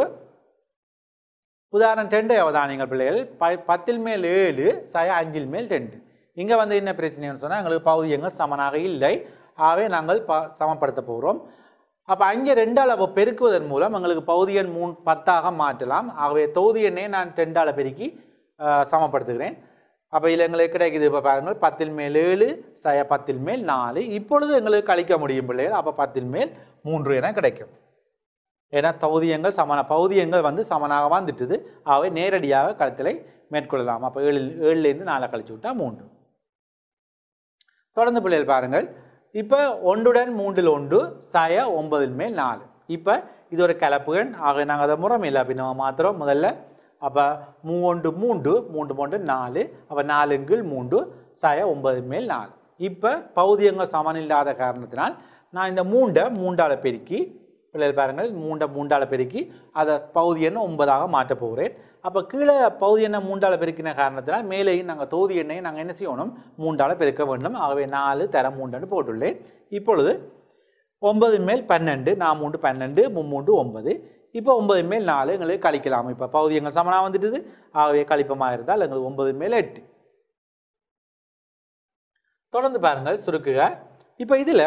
உதாரணம் 2 அவதானியங்கள் பிள்ளைகள் 10 மேல் 7 5 மேல் 2. இங்கே வந்து என்ன பிரச்சனைன்னு சொன்னால் எங்களுக்கு பகுதியங்கள் சமனாக இல்லை. ஆகவே நாங்கள் சமப்படுத்த போகிறோம். அப்போ 5 2ஆல் பெருக்குவதன் மூலம் எங்களுக்கு பகுதி எண் 10ஆக மாற்றலாம். ஆகவே தொகுதி எண்ணை நான் 2ஆல் பெருக்கி சமப்படுத்துகிறேன். அப்போ இதில் எங்களுக்கு கிடைக்குது. இப்போ பாருங்கள் 10 மேல் 7 10 மேல் 4. இப்பொழுது எங்களுக்கு கழிக்க முடியும் பிள்ளைகள். அப்போ 10 மேல் 3 என கிடைக்கும். ஏன்னா பகுதியங்கள் வந்து சமனாக வந்துட்டுது. ஆகவே நேரடியாக கழித்தலை மேற்கொள்ளலாம். அப்போ 7லேருந்து 4 கழிச்சு விட்டால் 3. தொடர்ந்து பிள்ளைகள் பாருங்கள். இப்போ 1/3 9 மேல் 4. இப்போ இது ஒரு கலப்பு எண். ஆக நாங்கள் அதை முறைமை இல்லை பின்னமாக மாத்திரம் முதல்ல. அப்போ 3 3 3 4. அப்போ 4 3 9 மேல் 4. இப்போ பகுதியங்கள் சமன் இல்லாத காரணத்தினால் நான் இந்த 3ஆல் பெருக்கி பிள்ளைகள் பாருங்கள் 3ஆல் பெருக்கி அதை பகுதி எண் 9ஆக மாற்றப் போகிறேன். அப்போ கீழே பகுதி எண்ணை 3ஆல் பெருக்கின காரணத்தினால் மேலேயும் நாங்கள் தொகுதி எண்ணையை நாங்கள் என்ன செய்யணும் 3ஆல் பெருக்க வேண்டும். ஆகவே 4 தரம் 3 போட்டுள்ளேன். இப்பொழுது 9 மேல் 12 நான் 3 12 3 9. இப்போ 9 மேல் 4 எங்களுக்கு கழிக்கலாம். இப்போ பகுதி எங்கள் சமனாக வந்துட்டுது. ஆகவே கழிப்பமாக இருந்தால் எங்களுக்கு 9 மேல் 8. தொடர்ந்து பாருங்கள் சுருக்குக. இப்போ இதில்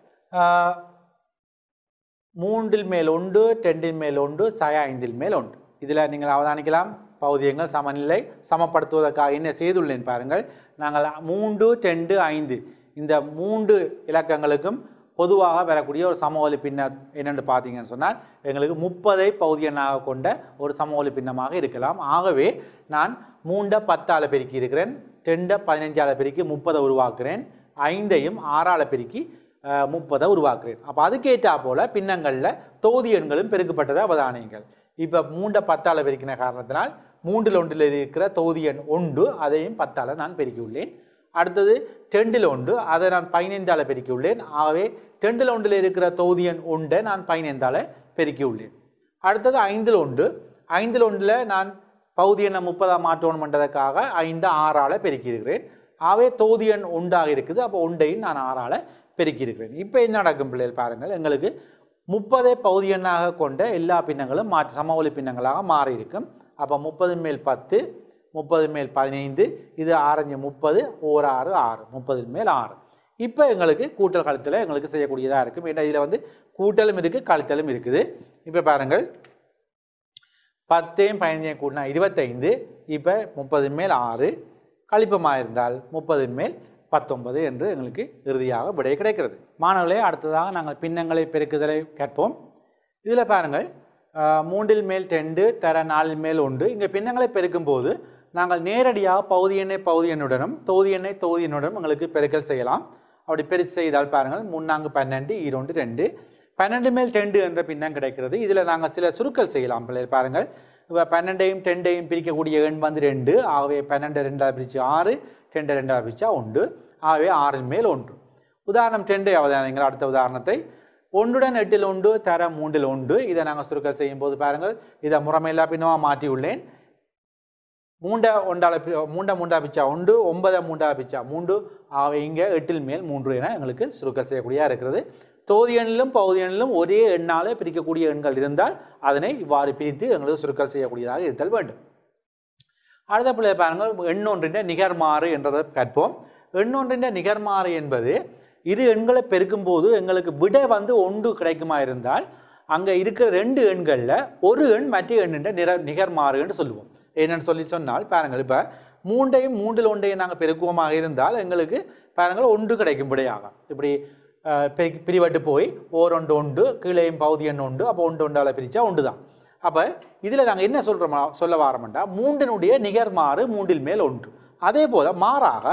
3 மேல் 1 2 மேல் 1 5 மேல் 1 இதில் நீங்கள் அவதானிக்கலாம் பகுதியங்கள் சமநிலை சமப்படுத்துவதற்காக என்ன செய்துள்ளேன் பாருங்கள். நாங்கள் 3 2 5 இந்த 3 இலக்கங்களுக்கும் பொதுவாக வரக்கூடிய ஒரு சமவெளி பின்னம் என்னென்று பார்த்தீங்கன்னு சொன்னால் எங்களுக்கு 30ஐ பகுதி எண்ணாக கொண்ட ஒரு சமவெளி பின்னமாக இருக்கலாம். ஆகவே நான் 3 10ஆல் பெருக்கி இருக்கிறேன், 2 15ஆல் பெருக்கி 30 உருவாக்குறேன், 5ஐயும் 6ஆல் பெருக்கி 30 உருவாக்குறேன். அப்போ அதுக்கேற்றா போல் பின்னங்களில் தொகுதி எண்களும் பெருக்கப்பட்டதை அவதானியுங்கள். இப்போ 3 10ஆல் பெருக்கின காரணத்தினால் 3ல் 1ல் இருக்கிற தொகுதி எண் 1 அதையும் 10ஆல் நான் பெருக்கியுள்ளேன். அடுத்தது 2ல் 1 அதை நான் 15ஆல் பெருக்கியுள்ளேன். ஆகவே 2ல் 1ல் இருக்கிற தொகுதி எண் 1 நான் 15ஆல் பெருக்கியுள்ளேன். அடுத்தது 5ல் 1 5ல் 1ல் நான் பகுதி எண்ணை 30ஆக மாற்றணும் பண்ணுறதுக்காக 5 6ஆல் பெருக்கியிருக்கிறேன். ஆகவே தொகுதி எண் 1ஆக இருக்குது. அப்போ 1ஐயும் நான் 6ஆல் பெருக்கியிருக்கிறேன். இப்போ என்ன நடக்கும் பிள்ளைகள் பாருங்கள். எங்களுக்கு 30ஐ பகுதி எண்ணாக கொண்ட எல்லா பின்னங்களும் சமவெளி பின்னங்களாக மாறி இருக்கும். அப்போ 30 மேல் 10 30 மேல் 15 இது 6 30 1 6 6 30 மேல் 6. இப்போ எங்களுக்கு கூட்டல் கழித்தல் எங்களுக்கு செய்யக்கூடியதாக இருக்கும். ஏன்னா இதில் வந்து கூட்டலும் இருக்குது கழித்தலும் இருக்குது. இப்போ பாருங்கள் 10ஐயும் 15ஐயும் கூட்டினா 25. இப்போ 30 மேல் 6 கழிப்பமாக இருந்தால் 30 மேல் 19 என்று எங்களுக்கு இறுதியாக விடை கிடைக்கிறது. மாணவர்களே, அடுத்ததாக நாங்கள் பின்னங்களை பெருக்குதலை கேட்போம். இதில் பாருங்கள் 3ல் மேல் 2 தர 4ல் மேல் 1 இங்கே பின்னங்களை பெருக்கும் போது நாங்கள் நேரடியாக பகுதி எண்ணை பகுதி எண்ணுடனும் தொகுதி எண்ணை தொகுதி எண்ணுடனும் எங்களுக்கு பெருக்கல் செய்யலாம். அப்படி பெருசு செய்தால் பாருங்கள் 3 12 2 2 12 மேல் 2 என்ற பின்னம் கிடைக்கிறது. இதில் நாங்கள் சில சுருக்கல் செய்யலாம் பிள்ளைகள் பாருங்கள். இப்போ 12ஐயும் 2ஐயும் பிரிக்கக்கூடிய எண் வந்து 2. ஆகவே 12 2ஆல் பிரித்து 6 2 2ஆல் பிரித்தா 1. ஆகவே 6ல் மேல் 1. உதாரணம் 2 அவதானிங்கள். அடுத்த உதாரணத்தை 1உடன் 8ல் 1 தர 3ல் 1 இதை நாங்கள் சுருக்கல் செய்யும் போது பாருங்கள் இதை முறைமையில்லா பின்னமாக மாற்றியுள்ளேன். 3 3ஆல் பிரித்தா 1 9 3ஆல் பிரித்தா 3. ஆகவே இங்கே 8ல் மேல் 3 என எங்களுக்கு சுருக்கல் செய்யக்கூடியதாக இருக்கிறது. தொகுதி எண்ணிலும் பகுதி எண்ணிலும் ஒரே எண்ணால் பிரிக்கக்கூடிய எண்கள் இருந்தால் அதனை இவ்வாறு பிரித்து எங்களுக்கு சுருக்கல் செய்யக்கூடியதாக இருத்தல் வேண்டும். அடுத்த பிள்ளை பாருங்கள் எண்ணொன்றின் நிகர்மாறு என்றதை கற்போம். எண்ணொன்றின் நிகர்மாறு என்பது இரு எண்களை பெருக்கும் போது எங்களுக்கு விடை வந்து 1 கிடைக்குமா இருந்தால் அங்கே இருக்கிற 2 எண்களில் ஒரு எண் மற்ற எண்ணின் நிகர்மாறு என்று சொல்லுவோம். என்னென்னு சொன்னால் பாருங்கள் இப்போ 3ஐயும் 3ல் 1ஐயும் நாங்கள் பெருக்குவமாக இருந்தால் எங்களுக்கு பாருங்கள் 1 கிடைக்கும் விடையாக. இப்படி பிரிவட்டு போய் ஓர் 1 1 கீழேயும் பகுதி எண் 1 அப்போ 1 1ஆல் பிரித்தா 1 தான். அப்போ இதில் நாங்கள் என்ன சொல்ல வாரோம்டா 3னுடைய நிகர்மாறு 3ல் மேல் 1. அதே போல் மாறாக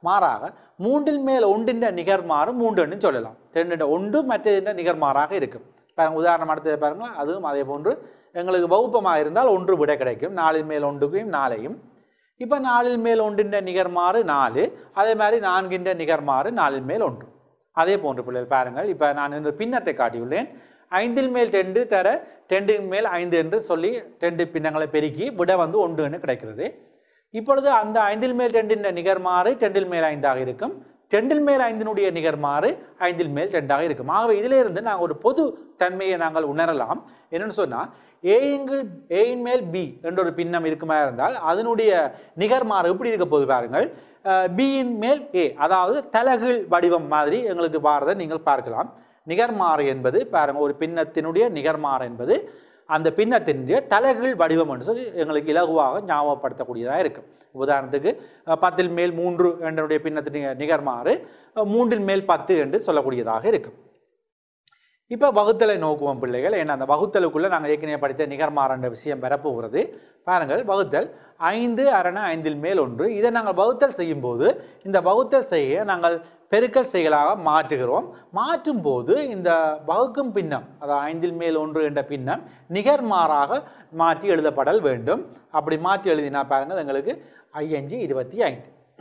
3ல் மேல் 1ன் நிகர்மாறு 3ன்னு சொல்லலாம். 2 1 மற்ற நிகர்மாறாக இருக்கும். பாருங்கள் உதாரணம் அடுத்தது பாருங்கள். அதுவும் அதே போன்று எங்களுக்கு வகுப்பமாக இருந்தால் 1 விடை கிடைக்கும். 4ல் மேல் 1க்கும் 4ஐயும். இப்போ 4ல் மேல் 1ன் நிகர்மாறு 4. அதே மாதிரி 4ன் நிகர்மாறு 4ல் மேல் 1. அதே போன்று பிள்ளைகள் பாருங்கள். இப்போ நான் இந்த பின்னத்தை காட்டியுள்ளேன். 5ல் மேல் 2 தர 2ன் மேல் 5 என்று சொல்லி 2 பின்னங்களை பெருக்கி விடை வந்து 1 கிடைக்கிறது. இப்பொழுது அந்த 5ல் மேல் 2ன் நிகர்மாறு 2ல் மேல் 5ஆக இருக்கும். 2ல் மேல் 5னுடைய நிகர்மாறு 5ல் மேல் 2ஆக இருக்கும். ஆகவே இதிலிருந்து நாங்கள் ஒரு பொது தன்மையை நாங்கள் உணரலாம். என்னென்னு சொன்னால் ஏயின் மேல் பி என்ற ஒரு பின்னம் இருக்குமா இருந்தால் அதனுடைய நிகர்மாறு எப்படி இருக்க போது பாருங்கள். பியின் மேல் ஏ, அதாவது தலகீழ் வடிவம் மாதிரி எங்களுக்கு வாரதை நீங்கள் பார்க்கலாம். நிகர்மாறு என்பது பாருங்கள் ஒரு பின்னத்தினுடைய நிகர்மாறு என்பது அந்த பின்னத்தினுடைய தலகீழ் வடிவம் என்று சொல்லி எங்களுக்கு இலகுவாக ஞாபகப்படுத்தக்கூடியதாக இருக்கும். உதாரணத்துக்கு 10ல் மேல் 3 என்னுடைய பின்னத்தின் நிகர்மாறு 3ல் மேல் 10 என்று சொல்லக்கூடியதாக இருக்கும். இப்போ வகுத்தலை நோக்குவோம் பிள்ளைகள். ஏன்னா அந்த வகுத்தலுக்குள்ளே நாங்கள் ஏற்கனவே படித்த நிகர்மாறு என்ற விஷயம் வரப்போகிறது. பாருங்கள் வகுத்தல் 5 அரண 5ல் மேல் 1. இதை நாங்கள் வகுத்தல் செய்யும்போது இந்த வகுத்தல் செய்ய நாங்கள் பெருக்கல் செய்களாக மாற்றுகிறோம். மாற்றும் போது இந்த வகுக்கும் பின்னம் அதாவது 5ல் மேல் 1 என்ற பின்னம் நிகர்மாறாக மாற்றி எழுதப்படல் வேண்டும். அப்படி மாற்றி எழுதினா பாருங்கள் எங்களுக்கு 5 25.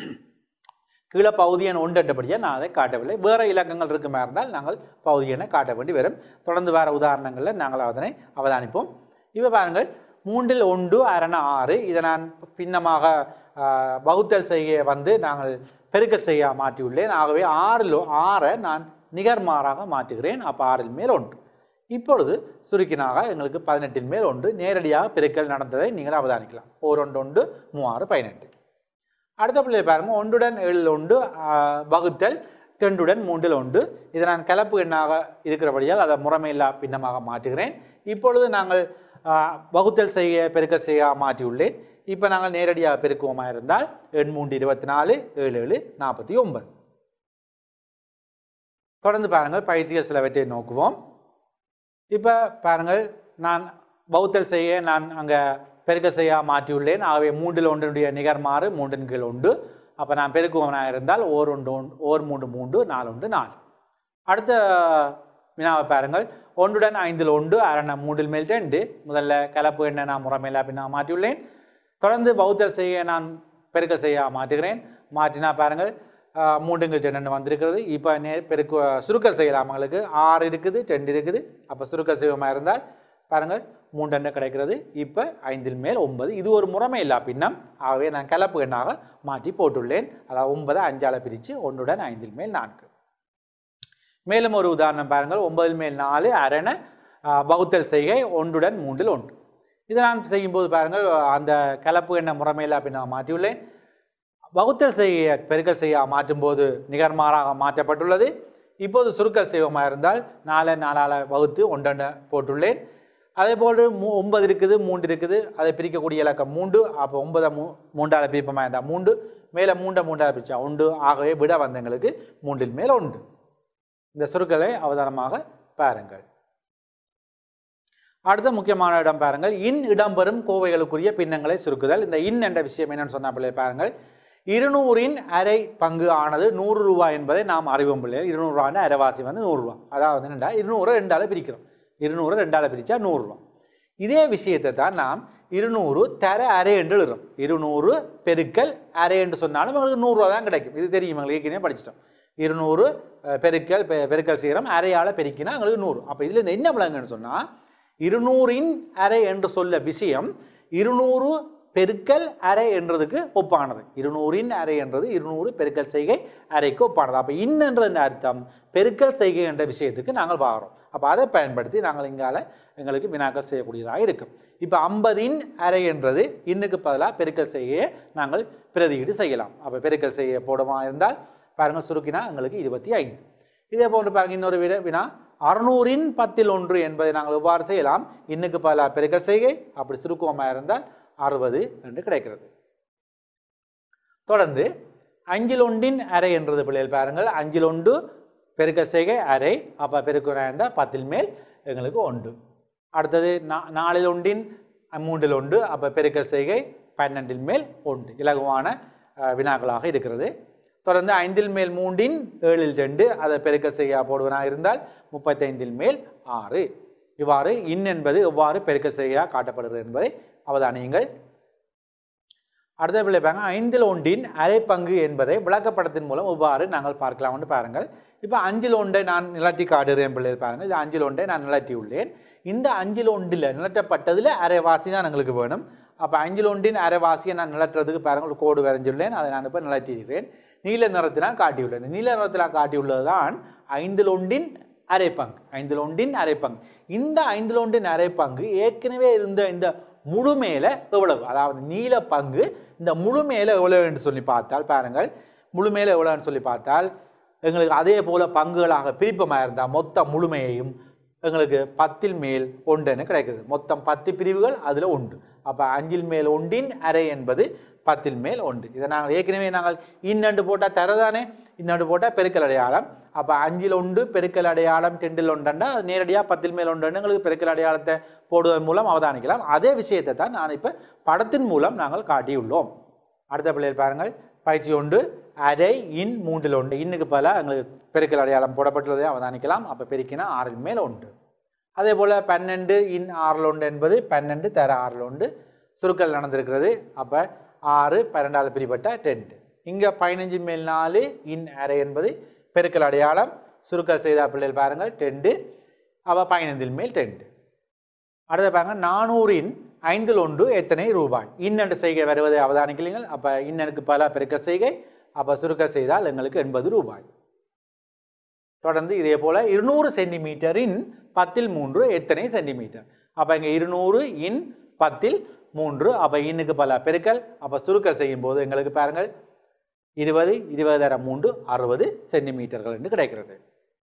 கீழே பகுதி எண் 1 என்றபடியாக நான் அதை காட்டவில்லை. வேறு இலக்கங்கள் இருக்குமா இருந்தால் நாங்கள் பகுதி எண்ணை காட்ட வேண்டி வரும். தொடர்ந்து வேறு உதாரணங்களில் நாங்கள் அதனை அவதானிப்போம். இப்போ பாருங்கள் மூன்றில் ஒன்று அரண 6. இதை நான் பின்னமாக வகுத்தல் செய்ய வந்து நாங்கள் பெருக்கல் செய்ய மாற்றியுள்ளேன். ஆகவே 6 நான் நிகர்மாறாக மாற்றுகிறேன். அப்போ 6 மேல் 1. இப்பொழுது சுருக்கினாக எங்களுக்கு 18 மேல் 1 நேரடியாக பெருக்கல் நடந்ததை நீங்கள் அவதானிக்கலாம். 1 1 3 18. அடுத்த பிள்ளை பாருங்க, 1 7 1 வகுத்தல் 2 3 1. இதை நான் கலப்பு எண்ணாக இருக்கிறபடியால் அதை முறைமையில்லா பின்னமாக மாற்றுகிறேன். இப்பொழுது நாங்கள் வகுத்தல் செய்ய பெருக்கல் செய்ய மாற்றியுள்ளேன். இப்போ நாங்கள் நேரடியாக பெருக்குவோமா இருந்தால் 8 3 24 7 7 49. தொடர்ந்து பாருங்கள், பயிற்சிகள் சிலவற்றை நோக்குவோம். இப்போ பாருங்கள், நான் வகுத்தல் செய்ய நான் அங்கே பெருக்கல் செய்ய மாற்றியுள்ளேன். ஆகவே 3 1 நிகர்மாறு 3 கீழ் 1. அப்போ நான் பெருக்குவனாக இருந்தால் 1 1 1 3 3 4 1 4. அடுத்த வினாவை பாருங்கள், 1 5 1 அரண 3 மேல் 2. முதல்ல கலப்பு எண்ணை நான் முறைமையில்லா பின்னாக மாற்றியுள்ளேன். தொடர்ந்து வகுத்தல் செய்ய நான் பெருக்கல் செய்ய மாற்றுகிறேன். மாற்றினா பாருங்கள் 3 கீழ் 2 வந்திருக்கிறது. இப்போ பெருக்கு சுருக்கல் செய்யலாம். உங்களுக்கு 6 இருக்குது 2 இருக்குது. அப்போ சுருக்கல் செய்வமாக இருந்தால் பாருங்கள் 3 கிடைக்கிறது. இப்போ 5 மேல் 9. இது ஒரு முறைமையில்லா பின்னம். ஆகவே நான் கலப்பு எண்ணாக மாற்றி போட்டுள்ளேன். அதாவது 9 5ஆல் பிரித்து 1 5 மேல் 4. மேலும் ஒரு உதாரணம் பாருங்கள், 9 மேல் 4 அரண வகுத்தல் செய்கை 1 3 1. இதை நான் செய்யும்போது பாருங்கள் அந்த கலப்பு எண்ண முறைமையில்லா பின்னாக மாற்றியுள்ளேன். வகுத்தல் செய்ய பெருக்கல் செய்ய மாற்றும் போது நிகர்மாறாக மாற்றப்பட்டுள்ளது. இப்போது சுருக்கல் செய்வமாக இருந்தால் 4 4ஆல் வகுத்து 1 போட்டுள்ளேன். அதே போல் 9 இருக்குது 3 இருக்குது. அதை பிரிக்கக்கூடிய இலக்கம் 3. அப்போ 9 3ஆல் பிரிப்பமாக இருந்தால் 3. மேலே 3 3ஆல் பிரித்தா 1. ஆகவே விட வந்தங்களுக்கு 3 மேல் 1. இந்த சுருக்கலை அவதானமாக பாருங்கள். அடுத்த முக்கியமான இடம் பாருங்கள், இன் இடம்பெறும் கோவைகளுக்குரிய பின்னங்களை சுருக்குதல். இந்த இன் என்ற விஷயம் என்னன்னு சொன்ன பிள்ளை பாருங்கள், 200 அரை பங்கு ஆனது 100 ரூபாய் என்பதை நாம் அறிவோம் பிள்ளை. 200 ரூபாய் அரைவாசி வந்து 100 ரூபா. அதாவது என்னென்னா 200 2ஆல் பிரிக்கிறோம். 200 2ஆல் பிரித்தா 100 ரூபா. இதே விஷயத்தை தான் நாம் 200 தர அரை என்று எழுதுறோம். 200 பெருக்கல் அரை என்று சொன்னாலும் உங்களுக்கு 100 ரூபா தான் கிடைக்கும். இது தெரியும், எங்களுக்கு ஏற்கனவே படிச்சிட்டோம். 200 பெருக்கல் செய்கிறோம், அரையால் பெருக்கினா எங்களுக்கு 100. அப்போ இதில் இந்த என்ன விளங்குன்னு சொன்னால் 200 அரை என்று சொல்ல விஷயம் 200 பெருக்கல் அரை என்றதுக்கு ஒப்பானது. 200 அரை என்றது 200 பெருக்கல் செய்கை அரைக்கு ஒப்பானது. அப்போ இன்னென்ற அர்த்தம் பெருக்கல் செய்கை என்ற விஷயத்துக்கு நாங்கள் பார்க்குறோம். அப்போ அதை பயன்படுத்தி நாங்கள் இங்கால எங்களுக்கு வினாக்கள் செய்யக்கூடியதாக இருக்கும். இப்போ 50 அரை என்றது இன்னுக்கு பதிலாக பெருக்கல் செய்கையை நாங்கள் பிரதியீடு செய்யலாம். அப்போ பெருக்கல் செய்ய போடுமா இருந்தால் பாருங்கள் சுருக்கினா எங்களுக்கு 25. இதே போன்று பாருங்கள் இன்னொரு வினா 600 10 1 என்பதை நாங்கள் எவ்வாறு செய்யலாம்? இன்னுக்கு பதிலாக பெருக்கல் செய்கை, அப்படி சுருக்குவமாக இருந்தால் 60 என்று கிடைக்கிறது. தொடர்ந்து 5 1 அரை என்றது பிள்ளைகள் பாருங்கள், 5 1 பெருக்கல் செய்கை அரை. அப்போ பெருக்குவதாக இருந்தால் 10 மேல் எங்களுக்கு 1. அடுத்தது 4 1 3 1. அப்போ பெருக்கல் செய்கை 12 மேல் 1. இலகுவான வினாக்களாக இருக்கிறது. தொடர்ந்து 5 மேல் 3 7 2. அதை பெருக்கல் செய்ய போடுவனாக இருந்தால் 35 மேல் 6. இவ்வாறு இன் என்பது எவ்வாறு பெருக்கல் செய்ய காட்டப்படுகிறது என்பதை அவதானியுங்கள். அடுத்த பிள்ளை பாருங்க, 5 1 அரை பங்கு என்பதை விளக்கப்படத்தின் மூலம் எவ்வாறு நாங்கள் பார்க்கலாம் என்று பாருங்கள். இப்போ 5 1 நான் நிலட்டி காட்டுகிறேன் பிள்ளைகள் பாருங்கள். இது 5 1 நான் நிலட்டி உள்ளேன். இந்த 5 1 நிலட்டப்பட்டதில் அரைவாசி தான் எங்களுக்கு வேணும். அப்போ 5 1 அரைவாசியை நான் நிலட்டுறதுக்கு பாருங்கள் கோடு வரைஞ்சுள்ளேன். அதை நான் இப்போ நிலட்டியிருக்கிறேன். நீல நிறத்தினால் காட்டியுள்ளேன். நீல நிறத்தினால் காட்டியுள்ளது தான் 5 1 அரை பங்கு. 5 1 அரை பங்கு. இந்த 5 1 அரை பங்கு ஏற்கனவே இருந்த இந்த முழு மேலே எவ்வளவு, அதாவது நீல பங்கு இந்த முழு மேலே எவ்வளவு என்று சொல்லி பார்த்தால் பாருங்கள், முழு மேலே எவ்வளவுன்னு சொல்லி பார்த்தால் எங்களுக்கு அதே போல பங்குகளாக பிரிப்பமாக இருந்தால் மொத்த முழுமையையும் எங்களுக்கு 10 மேல் 1 கிடைக்குது. மொத்தம் 10 பிரிவுகள் அதில் 1. அப்போ 5 மேல் 1 அரை என்பது 10 மேல் 1. இதை நாங்கள் ஏற்கனவே நாங்கள் இன்னண்டு போட்டால் தரதானே, இன்னண்டு போட்டால் பெருக்கல் அடையாளம். அப்போ 5 1 பெருக்கல் அடையாளம் 2 1 அது நேரடியாக 10 மேல் 1 எங்களுக்கு பெருக்கல் அடையாளத்தை போடுவதன் மூலம் அவதானிக்கலாம். அதே விஷயத்தை தான் நான் இப்போ படத்தின் மூலம் நாங்கள் காட்டியுள்ளோம். அடுத்த பிள்ளைகள் பாருங்கள், பயிற்சி 1 அரை இன் 3 1. இன்னுக்கு பல எங்களுக்கு பெருக்கல் அடையாளம் போடப்பட்டுள்ளதை அவதானிக்கலாம். அப்போ பெருக்கினா 6 மேல் 1. அதே போல் 12 இன் 6 1 என்பது 12 தர 6 1 சுருக்கல் நடந்திருக்கிறது. அப்போ 6 12ஆல் பிரிப்பட்ட 2. இங்கே 15 மேல் 4 இன் அரை என்பது பெருக்கல் அடையாளம் சுருக்கல் செய்த பிள்ளைகள் பாருங்கள் 2. அப்போ 15 மேல் 2. அடுத்த பாருங்கள் 400 ஐந்தில் ஒன்று எத்தனை ரூபாய். இன்னென்று செய்கை வருவதை அவதானிக்கிறீர்கள். அப்போ இன்னனுக்கு பல பெருக்கல் செய்கை, அப்போ சுருக்க செய்தால் எங்களுக்கு 80 ரூபாய். தொடர்ந்து இதே போல் 200 சென்டிமீட்டரின் 10/3 எத்தனை சென்டிமீட்டர். அப்போ இங்கே 200 இன் 10/3. அப்போ இன்னுக்கு பல பெருக்கல், அப்போ சுருக்கல் செய்யும் போது எங்களுக்கு பாருங்கள் 20 20 60 சென்டிமீட்டர்கள் என்று கிடைக்கிறது.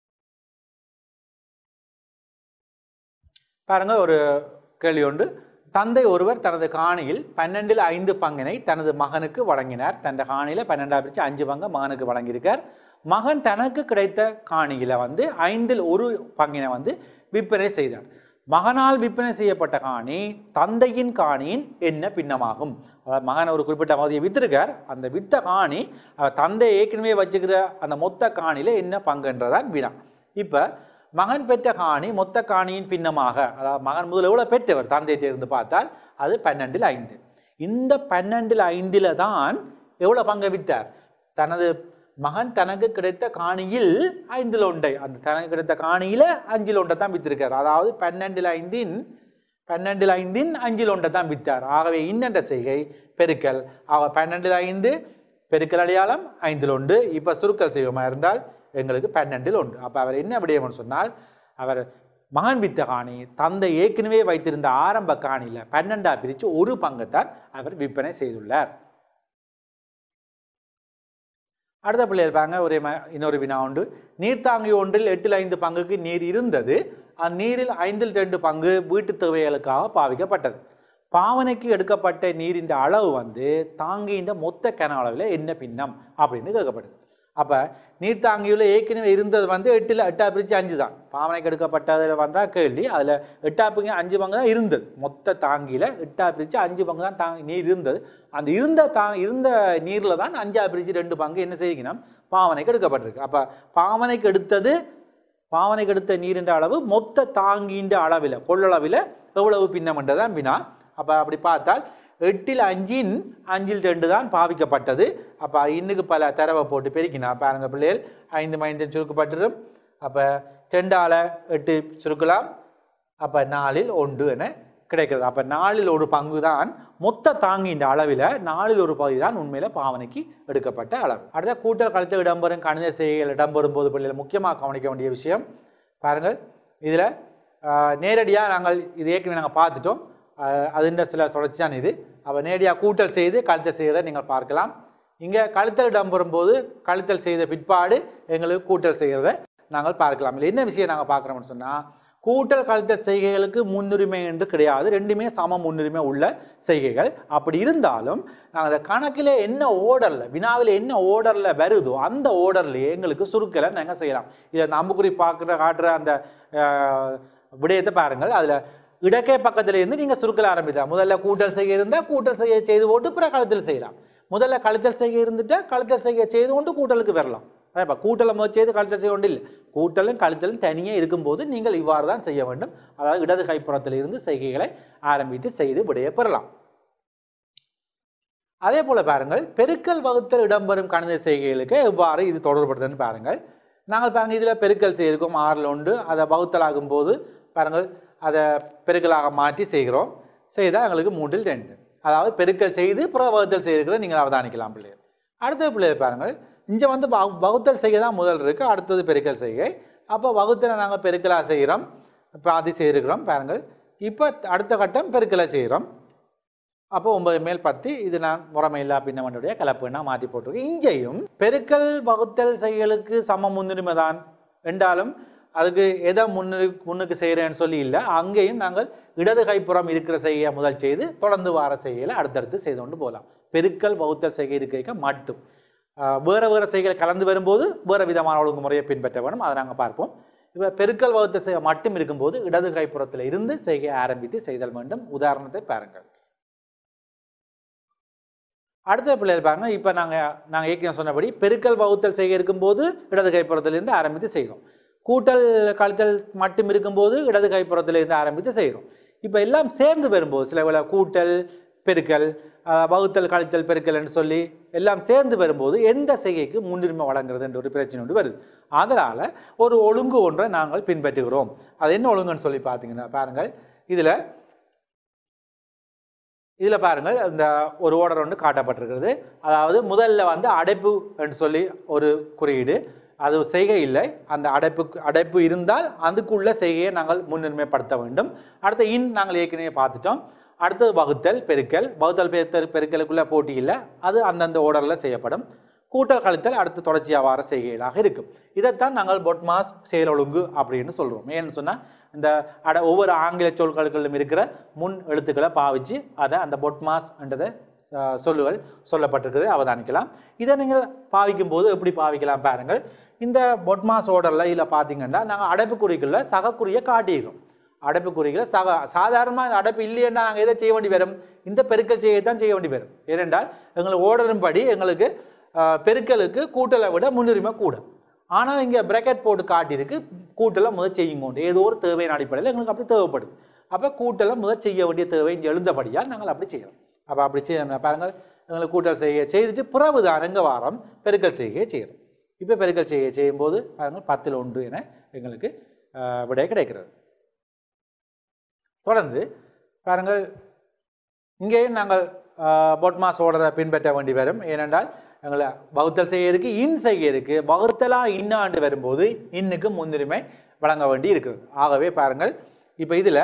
பாருங்க ஒரு கேள்வி உண்டு. தந்தை ஒருவர் தனது காணியில் 12/5 பங்கினை தனது மகனுக்கு வழங்கினார். தன் காணியில் 12 5 பங்கு மகனுக்கு வழங்கியிருக்கார். மகன் தனக்கு கிடைத்த காணியில 1/5 பங்கினை விற்பனை செய்தார். மகனால் விற்பனை செய்யப்பட்ட காணி தந்தையின் காணியின் என்ன பின்னமாகும். அதாவது மகன் ஒரு குறிப்பிட்ட பகுதியை வித்திருக்கார். அந்த வித்த காணி தந்தை ஏற்கனவே வச்சுக்கிற அந்த மொத்த காணியில என்ன பங்குன்றதான் வினா. இப்ப மகன் பெற்ற காணி மொத்த காணியின் பின்னமாக, அதாவது மகன் முதல் எவ்வளவு பெற்றவர் தந்தையிலிருந்து பார்த்தால் அது 12/5. இந்த 12/5 தான் எவ்வளவு பங்கை வித்தார். தனது மகன் தனக்கு கிடைத்த காணியில் 5/1, அந்த தனக்கு கிடைத்த காணியில 5/1 தான் வித்திருக்கார். அதாவது 12/5 5/1 தான் வித்தார். ஆகவே இன்னென்ற செய்கை பெருக்கல். 12/5 பெருக்கல் அடையாளம் 5/1. இப்ப சுருக்கல் செய்வோமா இருந்தால் எங்களுக்கு 12/1. அப்ப அவர் என்ன விடயம்னு சொன்னால், அவர் மகன் வித்த காணி தந்தை ஏற்கனவே வைத்திருந்த ஆரம்ப காணியில 12 பிரித்து ஒரு பங்குத்தான் அவர் விற்பனை செய்துள்ளார். அடுத்த பிள்ளைகள் பாருங்க, இன்னொரு வினா உண்டு. நீர்த்தாங்கி ஒன்றில் 8/5 பங்குக்கு நீர் இருந்தது. அந்நீரில் 5/2 பங்கு வீட்டு தேவைகளுக்காக பாவிக்கப்பட்டது. பாவனைக்கு எடுக்கப்பட்ட நீரின் அளவு தாங்கின்ற மொத்த கன அளவில் என்ன பின்னம் அப்படின்னு கேட்கப்படுது. அப்ப நீர்த்தாங்கியுள்ள ஏற்கனவே இருந்தது 8 பிரிச்சு 5 தான். பாவனைக்கு எடுக்கப்பட்டதில் வந்தால் கேள்வி, அதில் 8 5 பங்கு தான் இருந்தது. மொத்த தாங்கியில 8 பிரிச்சு 5 பங்கு தான் நீர் இருந்தது. அந்த இருந்த நீரில் தான் 5 பிரிச்சு 2 பங்கு என்ன செய்யணும், பாவனைக்கு எடுக்கப்பட்டிருக்கு. அப்ப பாவனைக்கு எடுத்த நீரின் அளவு மொத்த தாங்கின்ற அளவில் கொள்ளளவில் எவ்வளவு பின்னம்ன்றதான் வினா. அப்ப அப்படி பார்த்தால் 8/5 5/2 தான் பாவிக்கப்பட்டது. அப்ப இன்னுக்கு பல தரவை போட்டு பெருக்கினா பாருங்க பிள்ளைகள் 5 5 சுருக்கப்பட்டிரும். அப்ப 2/8 சுருக்கலாம். அப்ப 4/1 என கிடைக்கிறது. அப்ப 4/1 பங்கு தான் மொத்த தாங்கின்ற அளவில் 4/1 பகுதி தான் உண்மையில பாவனைக்கு எடுக்கப்பட்ட அளவு. அடுத்த கூட்டல் கழித்தல் இடம்பெறும் கணித செய்கைகள் இடம்பெறும் போது பிள்ளைகள் முக்கியமாக கவனிக்க வேண்டிய விஷயம் பாருங்கள். இதுல நேரடியாக நாங்கள் இது ஏற்கனவே நாங்கள் பார்த்துட்டோம். அது சில தொடர்ச்சி தான் இது. அப்போ நேரடியாக கூட்டல் செய்து கழித்தல் செய்கிறத நீங்கள் பார்க்கலாம். இங்கே கழித்தல் இடம்பெறும் போது கழித்தல் செய்த பிற்பாடு எங்களுக்கு கூட்டல் செய்கிறத நாங்கள் பார்க்கலாம். இல்லை என்ன விஷயம் நாங்கள் பார்க்குறோம்னு சொன்னால், கூட்டல் கழித்தல் செய்கைகளுக்கு முன்னுரிமை என்று கிடையாது. ரெண்டுமே சம முன்னுரிமை உள்ள செய்கைகள். அப்படி இருந்தாலும் நாங்கள் அந்த கணக்கில் என்ன ஓர்டரில், வினாவில் என்ன ஓர்டரில் வருதோ அந்த ஓர்டர்லேயே எங்களுக்கு சுருக்கலை நாங்கள் செய்யலாம். இதை நம்புக்குறி காட்டுற அந்த விடயத்தை பாருங்கள். அதில் இடக்கை பக்கத்துல இருந்து நீங்க சுருக்கல் ஆரம்பிக்கலாம். முதல்ல கூட்டல் செய்கை இருந்தால் கூட்டல் செய்கை செய்து போட்டு பிற கழித்தல் செய்யலாம். முதல்ல கழித்தல் செய்கை இருந்துட்டா கழித்தல் செய்கை செய்து கொண்டு கூட்டலுக்கு வரலாம். கூட்டலை முதல் செய்து கழித்தல் செய்ய ஒன்றும் இல்லை. கூட்டலும் கழித்தலும் தனியே இருக்கும்போது நீங்கள் இவ்வாறு தான் செய்ய வேண்டும். அதாவது இடது கைப்புறத்தில் இருந்து செய்கைகளை ஆரம்பித்து செய்து விடைய பெறலாம். அதே போல பாருங்கள், பெருக்கல் வகுத்தல் இடம்பெறும் கணித செய்கைகளுக்கு எவ்வாறு இது தொடர்படுதுன்னு பாருங்கள். நாங்கள் பாருங்க இதுல பெருக்கல் செய்திருக்கோம் 6/1. அதை வகுத்தல் ஆகும் போது பாருங்கள் அதை பெருக்கலாக மாற்றி செய்கிறோம். செய்தால் எங்களுக்கு 3/2. அதாவது பெருக்கல் செய்து பிறகு வகுத்தல் செய்திருக்கிறத நீங்கள் அவதானிக்கலாம் பிள்ளைகள். அடுத்த பிள்ளைகள் பாருங்கள், இங்கே வகுத்தல் செய்கை தான் முதல் இருக்கு, அடுத்தது பெருக்கல் செய்கை. அப்போ வகுத்தலை நாங்கள் பெருக்கலாக செய்கிறோம், பாதி செய்திருக்கிறோம் பாருங்கள். இப்போ அடுத்த கட்டம் பெருக்கலை செய்கிறோம். அப்போ 9/10 இது நான் முறைமையில்லா பின்னமனுடைய கலப்புன்னா மாற்றி போட்டிருக்கேன். இங்கேயும் பெருக்கல் வகுத்தல் செய்கைகளுக்கு சம முன்னுரிமை தான் என்றாலும் அதுக்கு எதை முன்னுக்கு செய்கிறேன்னு சொல்லி இல்லை. அங்கேயும் நாங்கள் இடது கைப்புறம் இருக்கிற செய்கையை முதல் செய்து தொடர்ந்து வார செய்கைகளை அடுத்தடுத்து செய்து கொண்டு போகலாம். பெருக்கல் வகுத்தல் செய்கை இருக்க மட்டும் வேறு செய்கைகள் கலந்து வரும்போது வேறு விதமான ஒழுங்குமுறையை பின்பற்ற வேணும். அதை நாங்கள் பார்ப்போம். இப்போ பெருக்கல் வகுத்தல் செய்கை மட்டும் இருக்கும்போது இடது கைப்புறத்தில் இருந்து செய்கையை ஆரம்பித்து செய்தல் வேண்டும். உதாரணத்தை பாருங்கள். அடுத்த பிள்ளைகள் பாருங்க, இப்போ நாங்கள் ஏற்கனவே சொன்னபடி பெருக்கல் வகுத்தல் செய்கை இருக்கும்போது இடது கைப்புறத்திலிருந்து ஆரம்பித்து செய்தோம். கூட்டல் கழித்தல் மட்டும் இருக்கும்போது இடது கைப்புறத்திலிருந்து ஆரம்பித்து செய்கிறோம். இப்போ எல்லாம் சேர்ந்து வரும்போது சில வேளை கூட்டல் பெருக்கல் வகுத்தல் கழித்தல் பெருக்கல் என்று சொல்லி எல்லாம் சேர்ந்து வரும்போது எந்த செய்கைக்கு முன்னுரிமை வழங்குறது என்ற ஒரு பிரச்சனை ஒன்று வருது. அதனால் ஒரு ஒழுங்கு ஒன்றை நாங்கள் பின்பற்றுகிறோம். அது என்ன ஒழுங்குன்னு சொல்லி பார்த்தீங்கன்னா பாருங்கள், இதில் இதில் பாருங்கள் இந்த ஒரு ஓர்டர் ஒன்று காட்டப்பட்டிருக்கிறது. அதாவது முதல்ல வந்து அடைப்பு என்று சொல்லி ஒரு குறியீடு, அது செய்கை இல்லை. அந்த அடைப்பு இருந்தால் அதுக்குள்ள செய்கையை நாங்கள் முன்னுரிமைப்படுத்த வேண்டும். அடுத்த இன் நாங்கள் ஏற்கனவே பார்த்துட்டோம். அடுத்தது வகுத்தல் பெருக்கல். வகுத்தல் பெருக்கலுக்குள்ள போட்டி இல்லை, அது அந்தந்த ஓர்டரில் செய்யப்படும். கூட்டல் கழித்தல் அடுத்து தொடர்ச்சியாக வார செய்கைகளாக இருக்கும். இதைத்தான் நாங்கள் பொட்மாஸ் செயல் ஒழுங்கு அப்படின்னு சொல்கிறோம். ஏன்னு சொன்னால் இந்த ஒவ்வொரு ஆங்கில சொற்களுக்கும் இருக்கிற முன் எழுத்துக்களை பாவிச்சு அதை அந்த பொட்மாஸ் என்றதை சொல்லுகள் சொல்லப்பட்டிருக்கிறது அவதானிக்கலாம். இதை நீங்கள் பாவிக்கும் போது எப்படி பாவிக்கலாம் பாருங்கள். இந்த பொட்மாஸ் ஓர்டரில் இதில் பார்த்தீங்கன்னா நாங்கள் அடைப்புக்குறிகளில் சகக்குறியை காட்டிடுறோம். அடைப்புக்குறிகளை சாதாரணமாக அடைப்பு இல்லைன்னா நாங்கள் எதை செய்ய வேண்டி வரும்? இந்த பெருக்கல் செய்யத்தான் செய்ய வேண்டி வரும். ஏனென்றால் எங்களுக்கு ஓர்டரின் படி எங்களுக்கு பெருக்கலுக்கு கூட்டலை விட முன்னுரிமை கூட. ஆனால் இங்கே பிரக்கெட் போட்டு காட்டியிருக்கு கூட்டலை முதல் செய்யுங்கோண்டு ஏதோ ஒரு தேவையின் அடிப்படையில் எங்களுக்கு அப்படி தேவைப்படுது. அப்போ கூட்டலை முதல் செய்ய வேண்டிய தேவை இங்கே எழுந்தபடியால் நாங்கள் அப்படி செய்யறோம். அப்போ அப்படி செய்ய பாருங்கள், எங்களுக்கு கூட்டல் செய்துட்டு பிறகு தான் எங்கள் வாரம் பெருக்கல் செய்கையை செய்கிறோம். இப்போ பெருக்கல் செய்கை செய்யும்போது பாருங்கள் 10ல் 1 என எங்களுக்கு விடை கிடைக்கிறது. தொடர்ந்து பாருங்கள், இங்கேயும் நாங்கள் பொட்மாஸ் ஓர்டரை பின்பற்ற வேண்டி வரும். ஏனென்றால் எங்களை வகுத்தல் செய்ய இருக்கு, இன் செய்ய இருக்கு. வகுத்தலா இன்னாண்டு வரும்போது இன்னுக்கு முன்னுரிமை வழங்க வேண்டி இருக்கிறது. ஆகவே பாருங்கள், இப்போ இதில்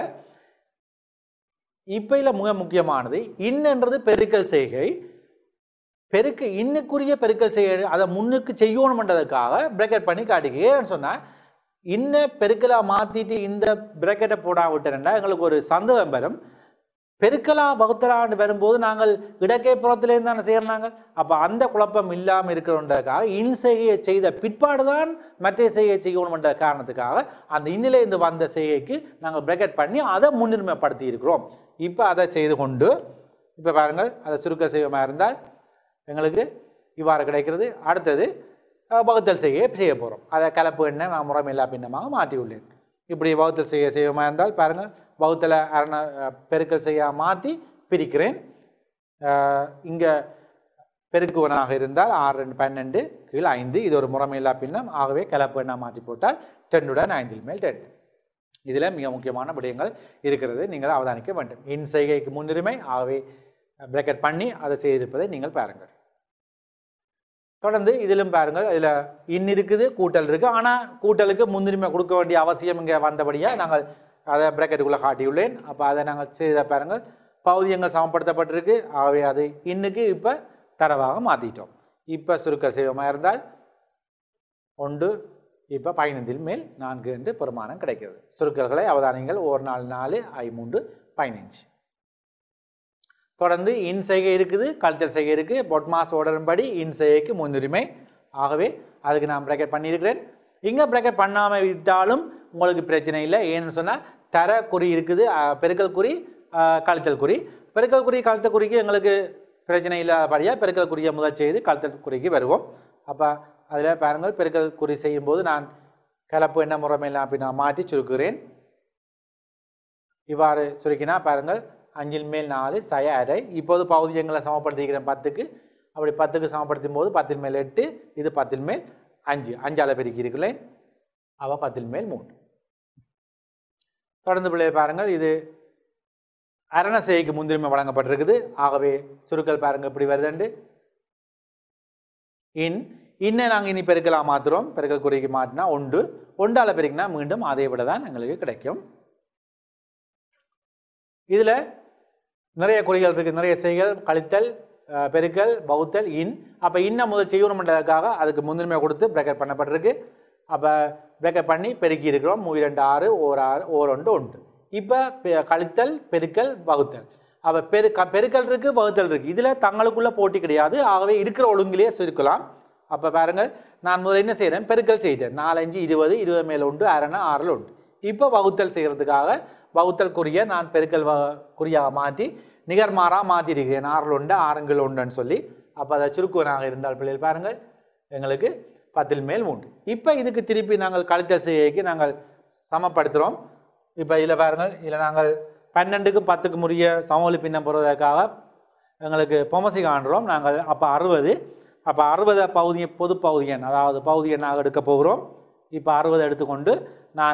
மிக முக்கியமானது இன்னென்றது பெருக்கல் செய்கை. இன்னுக்குரிய பெருக்கல் செய்கை அதை முன்னுக்கு செய்யணும்ன்றதுக்காக பிரக்கெட் பண்ணி காட்டிக்கேன்னு சொன்னால் இன்ன பெருக்கலா மாற்றிட்டு இந்த பிரக்கெட்டை போடா விட்டேன்னா எங்களுக்கு ஒரு சந்தேகம் வரும். பெருக்கலா வகுத்தலான்னு வரும்போது நாங்கள் இடக்கை புறத்திலேருந்து தானே செய்யறாங்க. அப்போ அந்த குழப்பம் இல்லாமல் இருக்கிறோன்றதுக்காக இன் செய்கையை செய்த பிற்பாடுதான் மற்ற செய்கையை செய்யணும்ன்ற காரணத்துக்காக அந்த இன்னிலேருந்து வந்த செய்கைக்கு நாங்கள் பிரக்கெட் பண்ணி அதை முன்னுரிமைப்படுத்தி இருக்கிறோம். இப்போ அதை செய்து கொண்டு இப்போ பாருங்கள், அதை சுருக்க செய்வமாக இருந்தால் எங்களுக்கு இவ்வாறு கிடைக்கிறது. அடுத்தது வகுத்தல் செய்கையை செய்ய போகிறோம். அதை கலப்பு எண்ணெய் நான் முறைமையில்லா பின்னமாக மாற்றியுள்ளேன். இப்படி வகுத்தல் செய்வமாக இருந்தால் பாருங்கள், வகுத்தலை பெருக்கல் செய்ய மாற்றி பிரிக்கிறேன். இங்கே பெருக்குவனாக இருந்தால் 6 2 12 கீழ் 5, இது ஒரு முறைமையில்லா பின்னம். ஆகவே கலப்பு எண்ணெய் மாற்றி போட்டால் 10 5 மேல் 10. இதில் மிக முக்கியமான விடயங்கள் இருக்கிறது, நீங்கள் அவதானிக்க வேண்டும். இன் செய்கைக்கு முன்னுரிமை, ஆகவே பிரக்கெட் பண்ணி அதை செய்திருப்பதை நீங்கள் பாருங்கள். தொடர்ந்து இதிலும் பாருங்கள், இதில் இன் இருக்குது, கூட்டல் இருக்குது. ஆனால் கூட்டலுக்கு முன்னுரிமை கொடுக்க வேண்டிய அவசியம் இங்கே வந்தபடியாக நாங்கள் அதை பிரக்கெட்டுக்குள்ளே காட்டியுள்ளேன். அப்போ அதை நாங்கள் செய்த பாருங்கள், பகுதியங்கள் சமப்படுத்தப்பட்டிருக்கு. ஆகவே அது இன்னுக்கு இப்போ தரவாக மாற்றிட்டோம். இப்போ சுருக்க செய்வமாக இருந்தால் 1 இப்போ 15 மேல் 4 என்று பெருமானம் கிடைக்கிறது. சுருக்கல்களை அவதானியங்கள் 1 4 4 I 3 15. தொடர்ந்து இன் செய்கை இருக்குது, கழித்தல் செய்கை இருக்குது. பொட்மாஸ் ஓர்டரின்படி இன் செய்கைக்கு முன்னுரிமை. ஆகவே அதுக்கு நான் பிரக்கெட் பண்ணியிருக்கிறேன். இங்கே பிரக்கெட் பண்ணாமல் விட்டாலும் உங்களுக்கு பிரச்சனை இல்லை. ஏன்னு சொன்னால் தர குறி இருக்குது, பெருக்கல் குறி கழித்தல் குறி. பெருக்கல் குறி கழித்தல் குறிக்கு எங்களுக்கு பிரச்சனை இல்லாதபடியாக பெருக்கல் குறியை முதல் செய்து கழித்தல் குறிக்கு வருவோம். அப்போ அதில் பாருங்கள், பெருக்கல் குறி செய்யும்போது நான் கலப்பு என்ன முறைமையெல்லாம் அப்படி நான் மாற்றி சுருக்குகிறேன். இவ்வாறு சுருக்கினா பாருங்கள், 5 மேல் 4 சய அரை. இப்போது பகுதியங்களை சமப்படுத்திக்கிறேன் 10க்கு. அப்படி 10க்கு சமப்படுத்தும் போது 10 மேல் 8, இது 10 மேல் 5, 5ஆல் பெருக்கி இருக்கிறேன். அவள் 10 மேல் 3. தொடர்ந்து பிள்ளை பாருங்கள், இது அரண செய்கைக்கு முன்னுரிமை வழங்கப்பட்டிருக்குது. ஆகவே சுருக்கல் பாருங்கள் இப்படி வருதுண்டு. இன்னை நாங்கள் இனி பெருக்கலாம் மாற்றுறோம். பெருக்கல் குறிக்கு மாற்றினா 1, 1ஆல் பெருக்கினா மீண்டும் அதை விட தான் எங்களுக்கு கிடைக்கும். இதில் நிறைய குறிகள் இருக்குது, நிறைய செய்கள், கழித்தல், பெருக்கல், வகுத்தல், இன். அப்போ இன்னும் முதல் செய்யணும்ன்றதுக்காக அதுக்கு முன்னுரிமை கொடுத்து பிரக்கெட் பண்ணப்பட்டிருக்கு. அப்போ பிரக்கெட் பண்ணி பெருக்கி இருக்கிறோம். 3 2 6 1 1 1. இப்போ கழித்தல், பெருக்கல், வகுத்தல். அப்போ பெருக்கல் இருக்குது, வகுத்தல் இருக்குது. இதில் தங்களுக்குள்ள போட்டி கிடையாது. ஆகவே இருக்கிற ஒழுங்கிலேயே சுருக்கலாம். அப்போ பாருங்கள், நான் முதல்ல என்ன செய்கிறேன், பெருக்கல் செய்தேன். 4 5 20, 20 மேல் 1 அரணா 6ல் 1. இப்போ வகுத்தல் செய்கிறதுக்காக வகுத்தல் குறியை நான் பெருக்கல் குறியாக மாற்றி நிகர்மாறாக மாற்றிருக்கிறேன். 6ல் 1 6ல் 1ன்னு சொல்லி. அப்போ அதை சுருக்குவனாக இருந்தால் பிள்ளைகள் பாருங்கள், எங்களுக்கு 10 மேல் 3. இப்போ இதுக்கு திருப்பி நாங்கள் கழித்தல் செய்கைக்கு நாங்கள் சமப்படுத்துகிறோம். இப்போ இதில் பாருங்கள், இதில் நாங்கள் 12க்கு 10க்கு முறைய சமவெளி பின்னம் போடுவதற்காக எங்களுக்கு பொமசி காண்றோம் நாங்கள். அப்போ 60. அப்போ 60 பொது பகுதி எண், அதாவது பகுதி எண்ணாக எடுக்க போகிறோம். இப்போ 60 எடுத்துக்கொண்டு நான்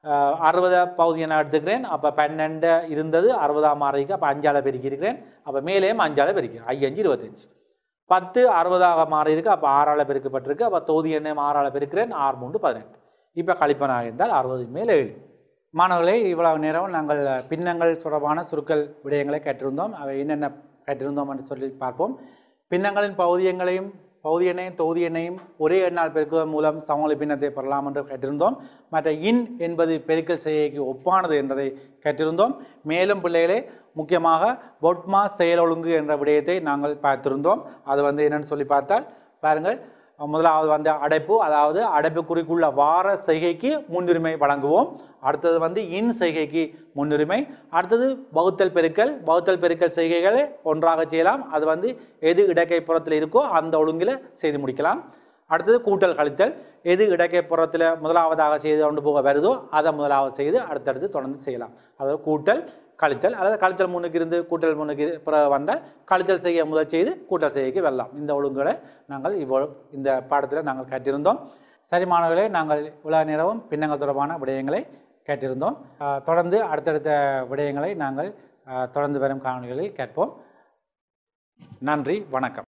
60 பகுதியை நான் எடுத்துக்கிறேன். அப்போ 12 இருந்தது 60 மாறிக்கு. அப்போ 5ஆல் பெருக்கி இருக்கிறேன். அப்போ மேலேயும் 5ஆல் பெருக்கி 5 5 25. 10 60ஆக மாறி இருக்கு. அப்போ 6ஆல் பெருக்கப்பட்டிருக்கு. அப்போ தொகுதி எண்ணையும் 6ஆல் பெருக்கிறேன். 6 3 18. இப்போ கழிப்பனாக இருந்தால் 60 மேல் 7. மாணவர்களே, இவ்வளவு நேரம் நாங்கள் பின்னங்கள் தொடர்பான சுருக்கல் விடயங்களை கற்றிருந்தோம். அவை என்னென்ன கற்றிருந்தோம் என்று சொல்லி பார்ப்போம். பின்னங்களின் பகுதி எண்ணையும் தொகுதி எண்ணையும் ஒரே எண்ணால் பெருக்குவதன் மூலம் சமநிலை பின்னத்தை பெறலாம் என்று கற்றிருந்தோம். மற்ற இன் என்பது பெருக்கல் செய்கைக்கு ஒப்பானது என்பதை கற்றிருந்தோம். மேலும் பிள்ளைகளே, முக்கியமாக பொட்மா செயல் ஒழுங்கு என்ற விடயத்தை நாங்கள் பார்த்திருந்தோம். அது என்னன்னு சொல்லி பார்த்தால் பாருங்கள், முதலாவது அடைப்பு, அதாவது அடைப்புக்குறிக்குள்ள வார செய்கைக்கு முன்னுரிமை வழங்குவோம். அடுத்தது இன் செய்கைக்கு முன்னுரிமை. அடுத்தது வகுத்தல் பெருக்கல் செய்கைகளை ஒன்றாக செய்யலாம். அது எது இடக்கை புறத்தில் இருக்கோ அந்த ஒழுங்கில் செய்து முடிக்கலாம். அடுத்தது கூட்டல் கழித்தல், எது இடக்கை புறத்தில் முதலாவதாக செய்து கொண்டு போக வருதோ அதை முதலாவது செய்து அடுத்தடுத்து தொடர்ந்து செய்யலாம். அதாவது கூட்டல் கழித்தல், அல்லது கழித்தல் முன்னுக்கு இருந்து கூட்டல் முன்னுக்கு பிறகு வந்தால் கழித்தல் செய்ய முதல் செய்து கூட்டல் செய்கைக்கு வரலாம். இந்த ஒழுங்குகளை நாங்கள் இந்த பாடத்தில் நாங்கள் கற்றிருந்தோம். சரி மாணவர்களே, நாங்கள் இவ்வளவு நேரமும் பின்னங்கள் தொடர்பான விடயங்களை கேட்டிருந்தோம். தொடர்ந்து அடுத்தடுத்த விடயங்களை நாங்கள் தொடர்ந்து வரும் காணொளிகளில் கேட்போம். நன்றி, வணக்கம்.